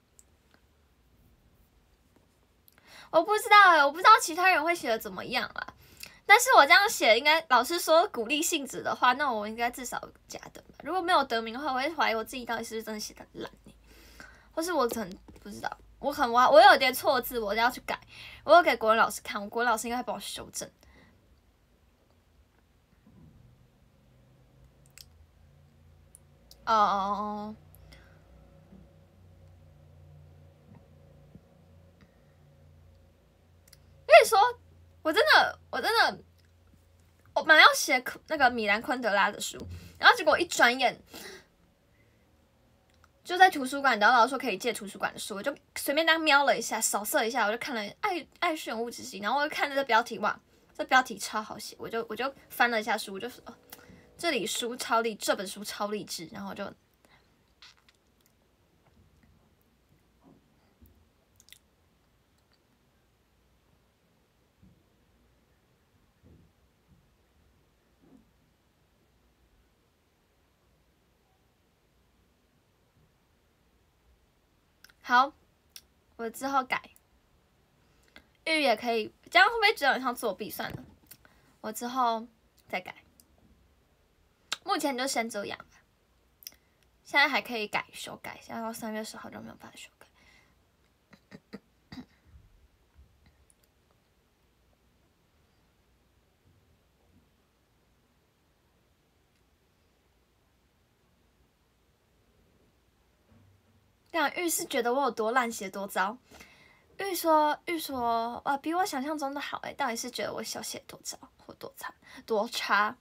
我不知道我不知道其他人会写的怎么样啦。但是我这样写，应该老师说鼓励性质的话，那我应该至少加的吧。如果没有得名的话，我会怀疑我自己到底是不是真的写的烂，或是我可能不知道，我有点错字，我要去改。我有给国文老师看，我国文老师应该会帮我修正。哦，跟你说，我真的，我本来要写那个米兰昆德拉的书，然后结果一转眼就在图书馆，然后老师说可以借图书馆的书，我就随便当瞄了一下，扫射一下，我就看了爱是永无止息，然后我就看了这标题，哇，这标题超好写，我就翻了一下书，我就说，这本书超励志，然后就。好，我之后改。玉也可以，这样会不会觉得很像作弊？算了，我之后再改。目前就先这样吧。现在还可以修改，现在到3月10号就没有办法修改。这样玉是觉得我有多烂，写多糟。玉说，比我想象中的好到底是觉得我小写多糟或多差？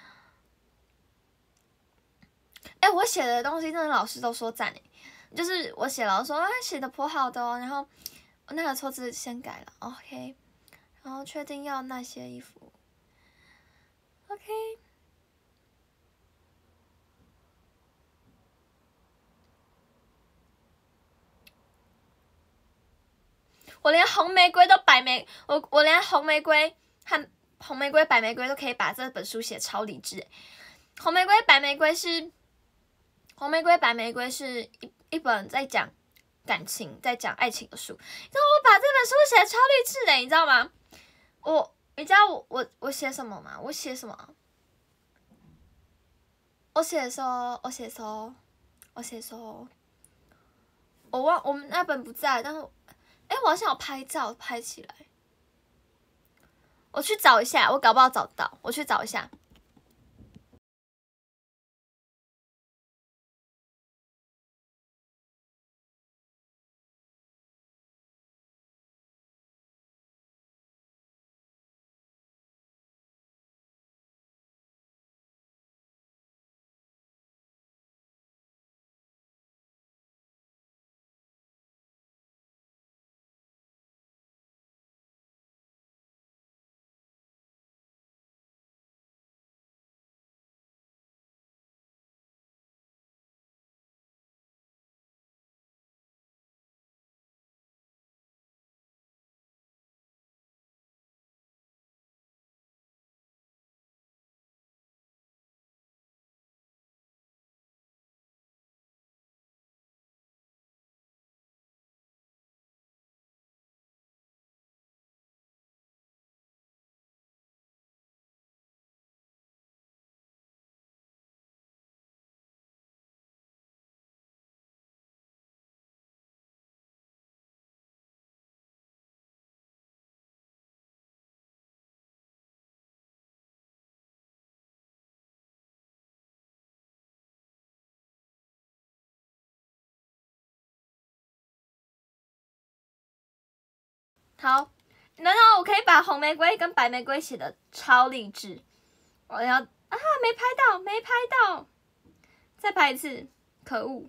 我写的东西真的老师都说赞就是我写老师说写的颇好的哦，然后那个错字先改了 ，OK， 然后确定要那些衣服 ，OK。我连红玫瑰都我连红玫瑰和红玫瑰、白玫瑰都可以把这本书写超理智。红玫瑰、白玫瑰是一本在讲感情、在讲爱情的书。然后我把这本书写超励志的，你知道吗？你知道我写什么吗？我写什么？我写说，我们那本不在，但是我好像有拍照拍起来，我去找一下，我搞不好找得到，我去找一下。 好，难道我可以把红玫瑰跟白玫瑰写的超励志？我要没拍到，没拍到，再拍一次，可恶！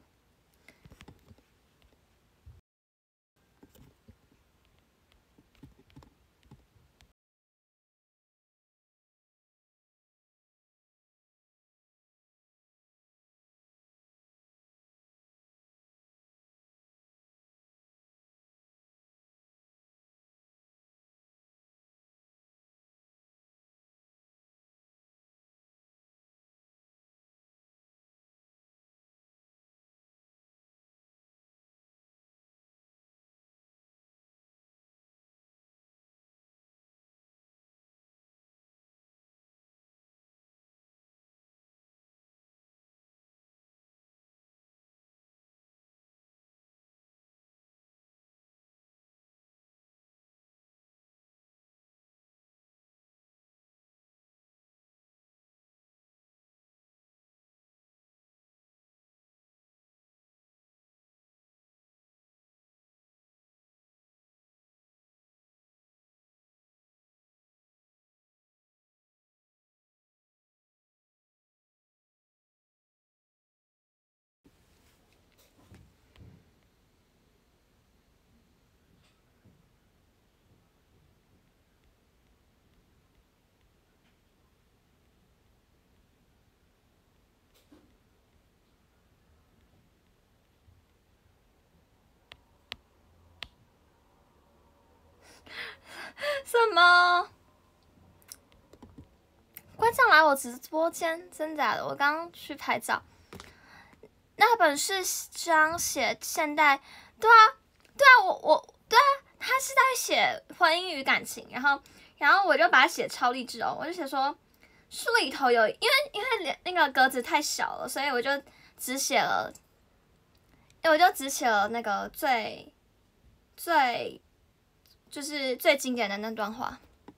什么？观众来我直播间，真假的？我刚刚去拍照。那本是章写现代，对啊，对啊，他是在写婚姻与感情，然后我就把它写超励志哦，我就写说书里头有，因为那个格子太小了，所以我就只写了那个就是最经典的那段话。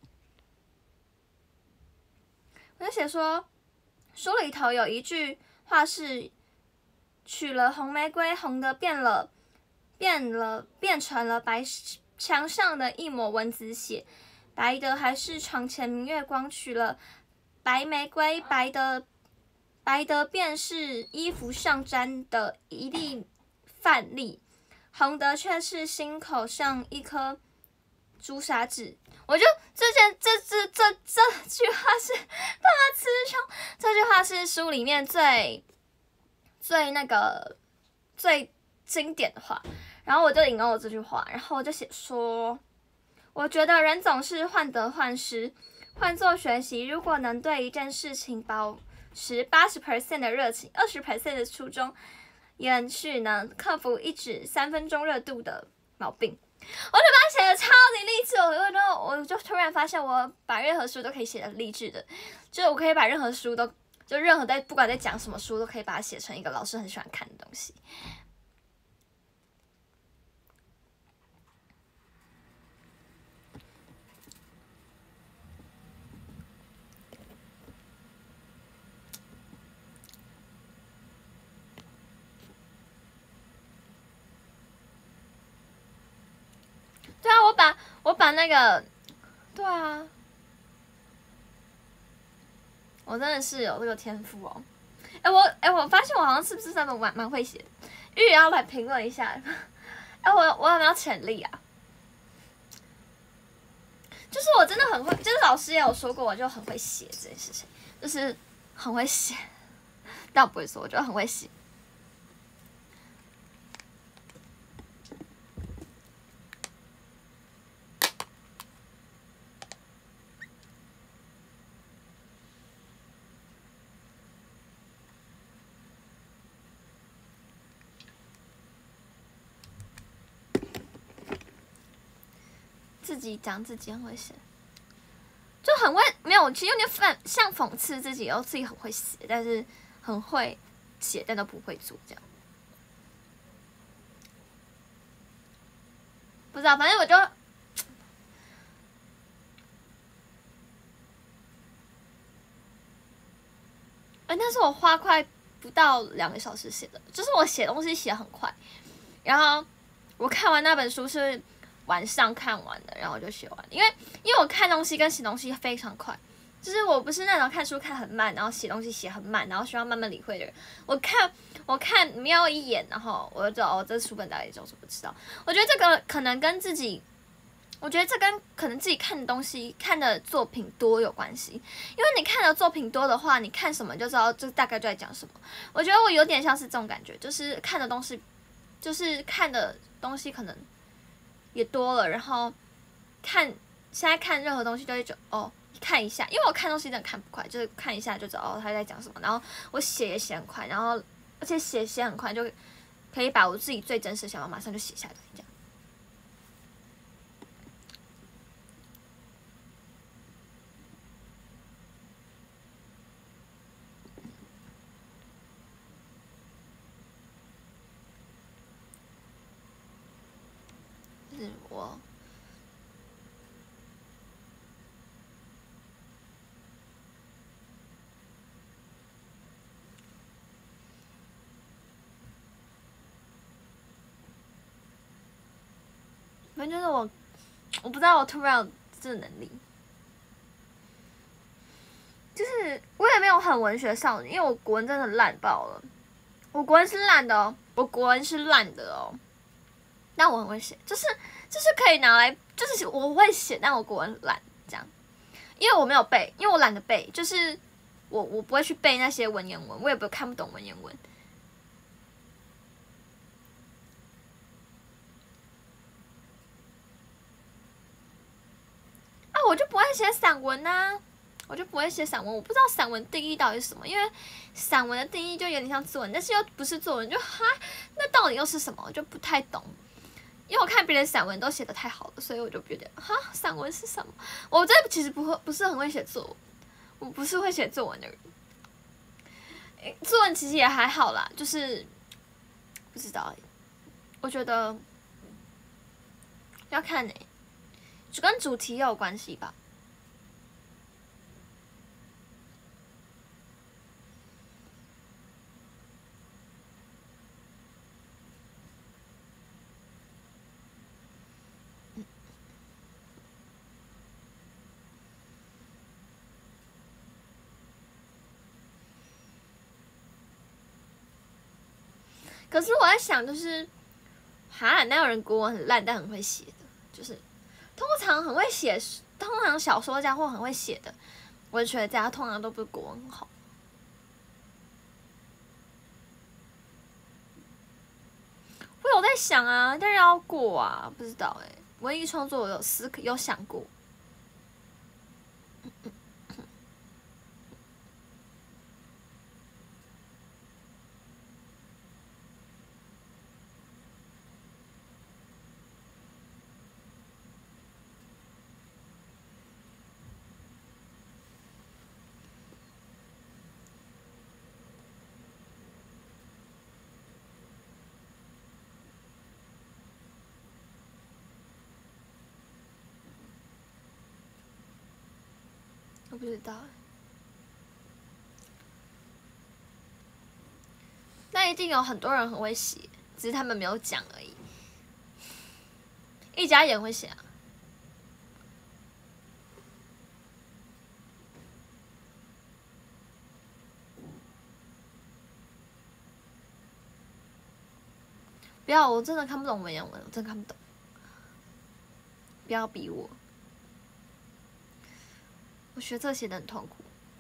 我就写说，书里头有一句话是：取了红玫瑰，红的变成了白墙上的一抹蚊子血，白的还是床前明月光；取了白玫瑰，白的便是衣服上沾的一粒饭粒，红的却是心口上一颗朱砂痣。我就这句话是他妈词穷，这句话是书里面最经典的话，然后我就引用了这句话，然后我就写说，我觉得人总是患得患失，换作学习，如果能对一件事情保持80% 的热情，20% 的初衷，也许能克服一指3分钟热度的毛病。我就把它写的超级励志，我就突然发现，我把任何书都可以写的励志的，就是我可以把任何书都，就任何不管在讲什么书，都可以把它写成一个老师很喜欢看的东西。对啊，我把那个，对啊，我真的是有这个天赋哦。我发现我好像是不是真的蛮会写的，玉也要来评论一下。我有没有潜力啊？就是我真的很会，就是老师也有说过，我就很会写这件事情，就是很会写。但我不会说，我觉得很会写。自己讲自己很会写，就很会没有，其实有点像讽刺自己，然后自己很会写，但是很会写，但都不会做这样。不知道，反正我就，那是我花快不到2个小时写的，就是我写东西写很快，然后我看完那本书是晚上看完的，然后我就写完了。因为我看东西跟写东西非常快，就是我不是那种看书看很慢，然后写东西写很慢，然后需要慢慢理会的人。我看瞄一眼，然后我就知道这书本大概叫什么，不知道。我觉得这个可能跟自己。我觉得这跟可能自己看的东西、看的作品多有关系，因为你看的作品多的话，你看什么就知道这大概就在讲什么。我觉得我有点像是这种感觉，就是看的东西，可能也多了，然后现在看任何东西都会觉得看一下，因为我看东西真的看不快，就是看一下就知道他在讲什么，然后我写也写很快，然后而且写很快就可以把我自己最真实的想法马上就写下来，这样。就是我，反正就是我不知道我突然有这个能力，就是我也没有很文学少女，因为我国文真的烂爆了，我国文是烂的哦，但我很会写，就是可以拿来，就是我会写，但我国文烂这样，因为我没有背，因为我懒得背，就是我不会去背那些文言文，我也看不懂文言文。啊，我就不会写散文啊，我不知道散文定义到底是什么，因为散文的定义就有点像作文，但是又不是作文，就那到底又是什么？我就不太懂。因为我看别人散文都写得太好了，所以我就有点散文是什么？我真的其实不是很会写作文，我不是会写作文的人。作文其实也还好啦，就是不知道，我觉得要看就跟主题也有关系吧。可是我在想，就是哪有人国文很烂但很会写的？就是通常小说家或很会写的文学家，通常都不是国文很好。我有在想啊，但是要过啊，不知道文艺创作我有想过。我不知道那一定有很多人很会写，只是他们没有讲而已。一家也会写啊。不要，我真的看不懂文言文，我真的看不懂。不要逼我，我学这写的很痛苦。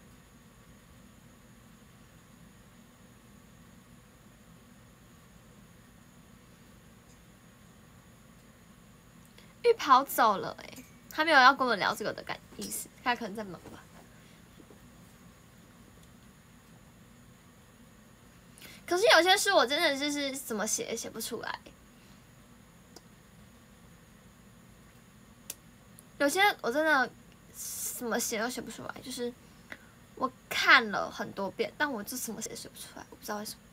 玉跑走了他没有要跟我聊这个的意思，他可能在忙吧。可是有些书我真的就是怎么写也写不出来，有些我真的怎么写都写不出来，就是我看了很多遍，但我就怎么写也写不出来，我不知道为什么。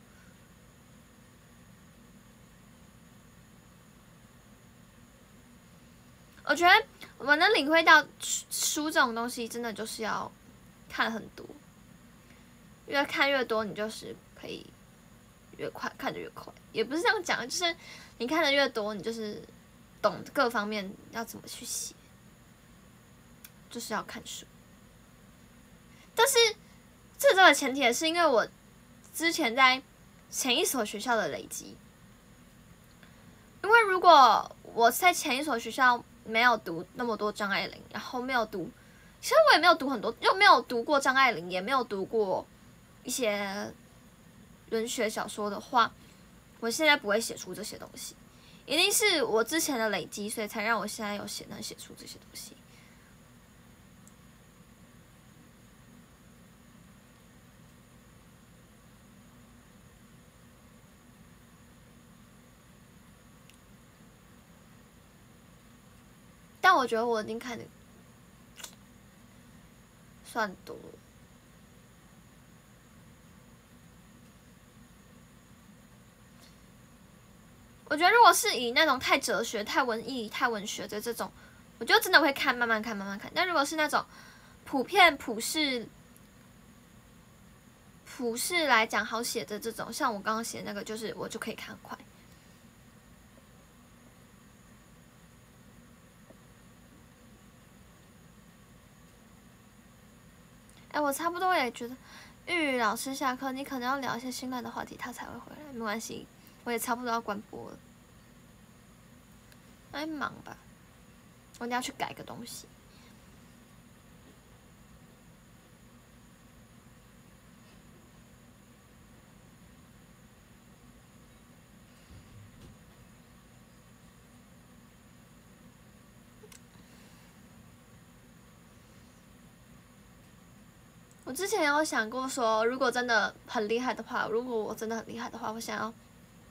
我觉得我能领会到书这种东西，真的就是要看很多，越看越多，你就是可以越快看得越快。也不是这样讲，就是你看的越多，你就是懂各方面要怎么去写，就是要看书。但是这个前提也是因为我之前在前一所学校的累积，因为如果我在前一所学校没有读那么多张爱玲，然后没有读，其实我也没有读很多，又没有读过张爱玲，也没有读过一些文学小说的话，我现在不会写出这些东西，一定是我之前的累积，所以才让我现在有能写出这些东西。但我觉得我已经看的算多了。我觉得如果是以那种太哲学、太文艺、太文学的这种，我就真的会看，慢慢看，慢慢看。但如果是那种普遍、普世来讲好写的这种，像我刚刚写那个，就是我就可以看快。我差不多也觉得，玉宇老师下课，你可能要聊一些新来的话题，他才会回来。没关系，我也差不多要关播了。还忙吧，我一定要去改个东西。我之前有想过说，如果真的很厉害的话，如果我真的很厉害的话，我想要，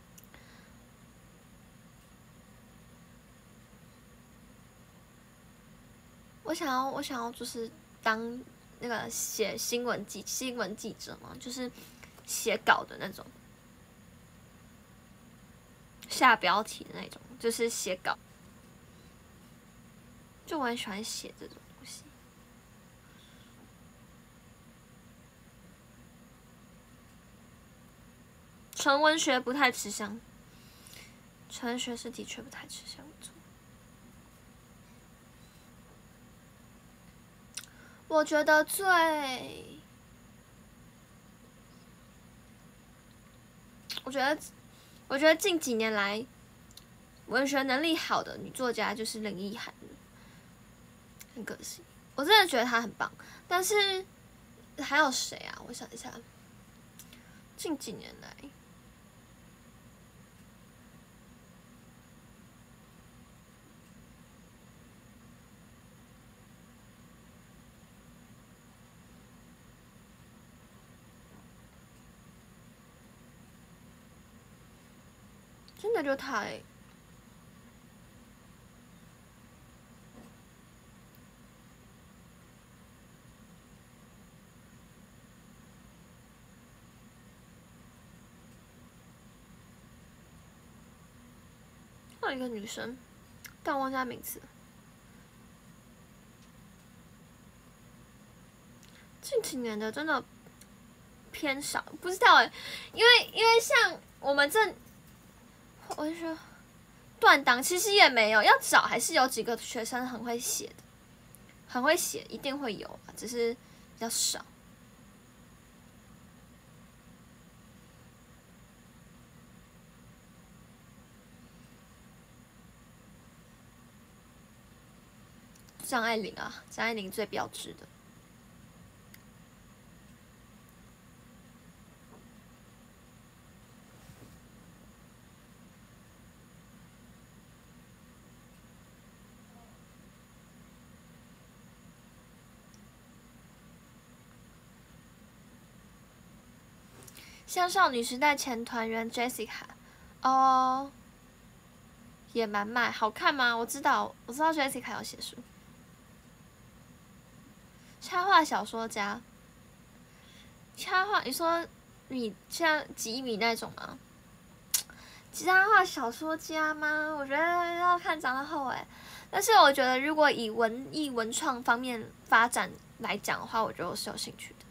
我想要就是当那个写新闻记者嘛，就是写稿的那种，下标题的那种，就是写稿。就我很喜欢写这种东西。纯文学不太吃香，纯文学是的确不太吃香。我觉得我觉得近几年来，文学能力好的女作家就是林奕含，很可惜，我真的觉得她很棒。但是还有谁啊？我想一下，近几年来，真的就她欸。还有一个女生，但我忘记她名字。近几年的真的偏少，不知道哎，因为像我们这，我就说断档其实也没有，要找还是有几个学生很会写的，很会写，一定会有啊，只是比较少。张爱玲啊，张爱玲最标志的。像少女时代前团员 Jessica， 哦，也蛮卖，好看吗？我知道 Jessica 有写书，插画小说家，插画你说像吉米那种吗？插画小说家吗？我觉得要看长大后哎，但是我觉得如果以文艺文创方面发展来讲的话，我觉得我是有兴趣的。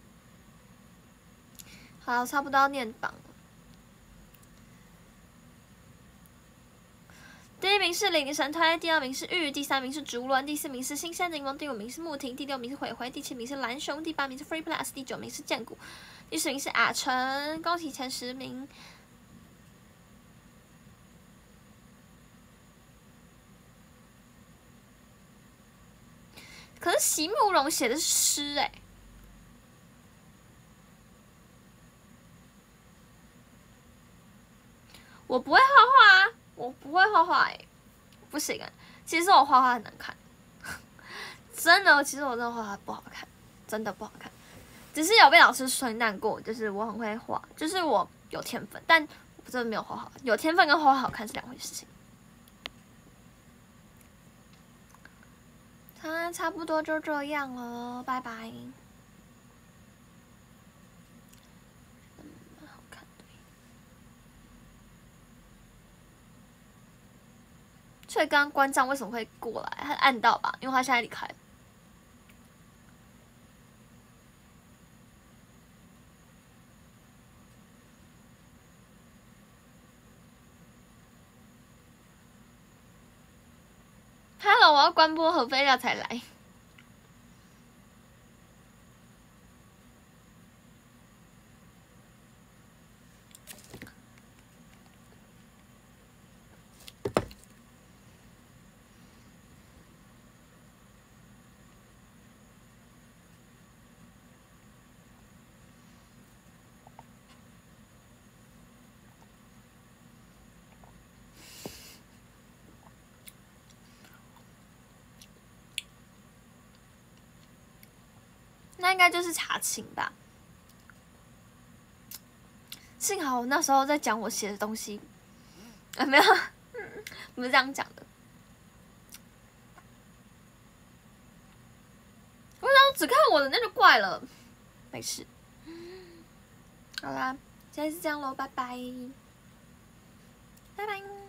好，差不多要念榜了。 第1名是灵神推，第2名是玉，第3名是竹轮，第4名是新鲜柠檬，第5名是木婷，第6名是悔悔，第7名是蓝熊，第8名是 Free Plus， 第9名是剑骨，第10名是阿成。恭喜前10名！可是席慕容写的是诗哎。我不会画画啊，我不会画画哎，不行啊！其实我画画很难看，真的，其实我真的画画不好看，真的不好看。只是有被老师称赞过，就是我很会画，就是我有天分，但我真的没有画好。有天分跟画画好看是2回事情。差不多就这样了，拜拜。所以刚刚关账为什么会过来？他按到吧，因为他现在离开了。Hello， 我要关播核废料才来。那应该就是查清吧。幸好我那时候在讲我写的东西，没有，不是这样讲的。我想只看我的那就怪了，没事。好啦，现在是这样喽，拜拜，拜拜。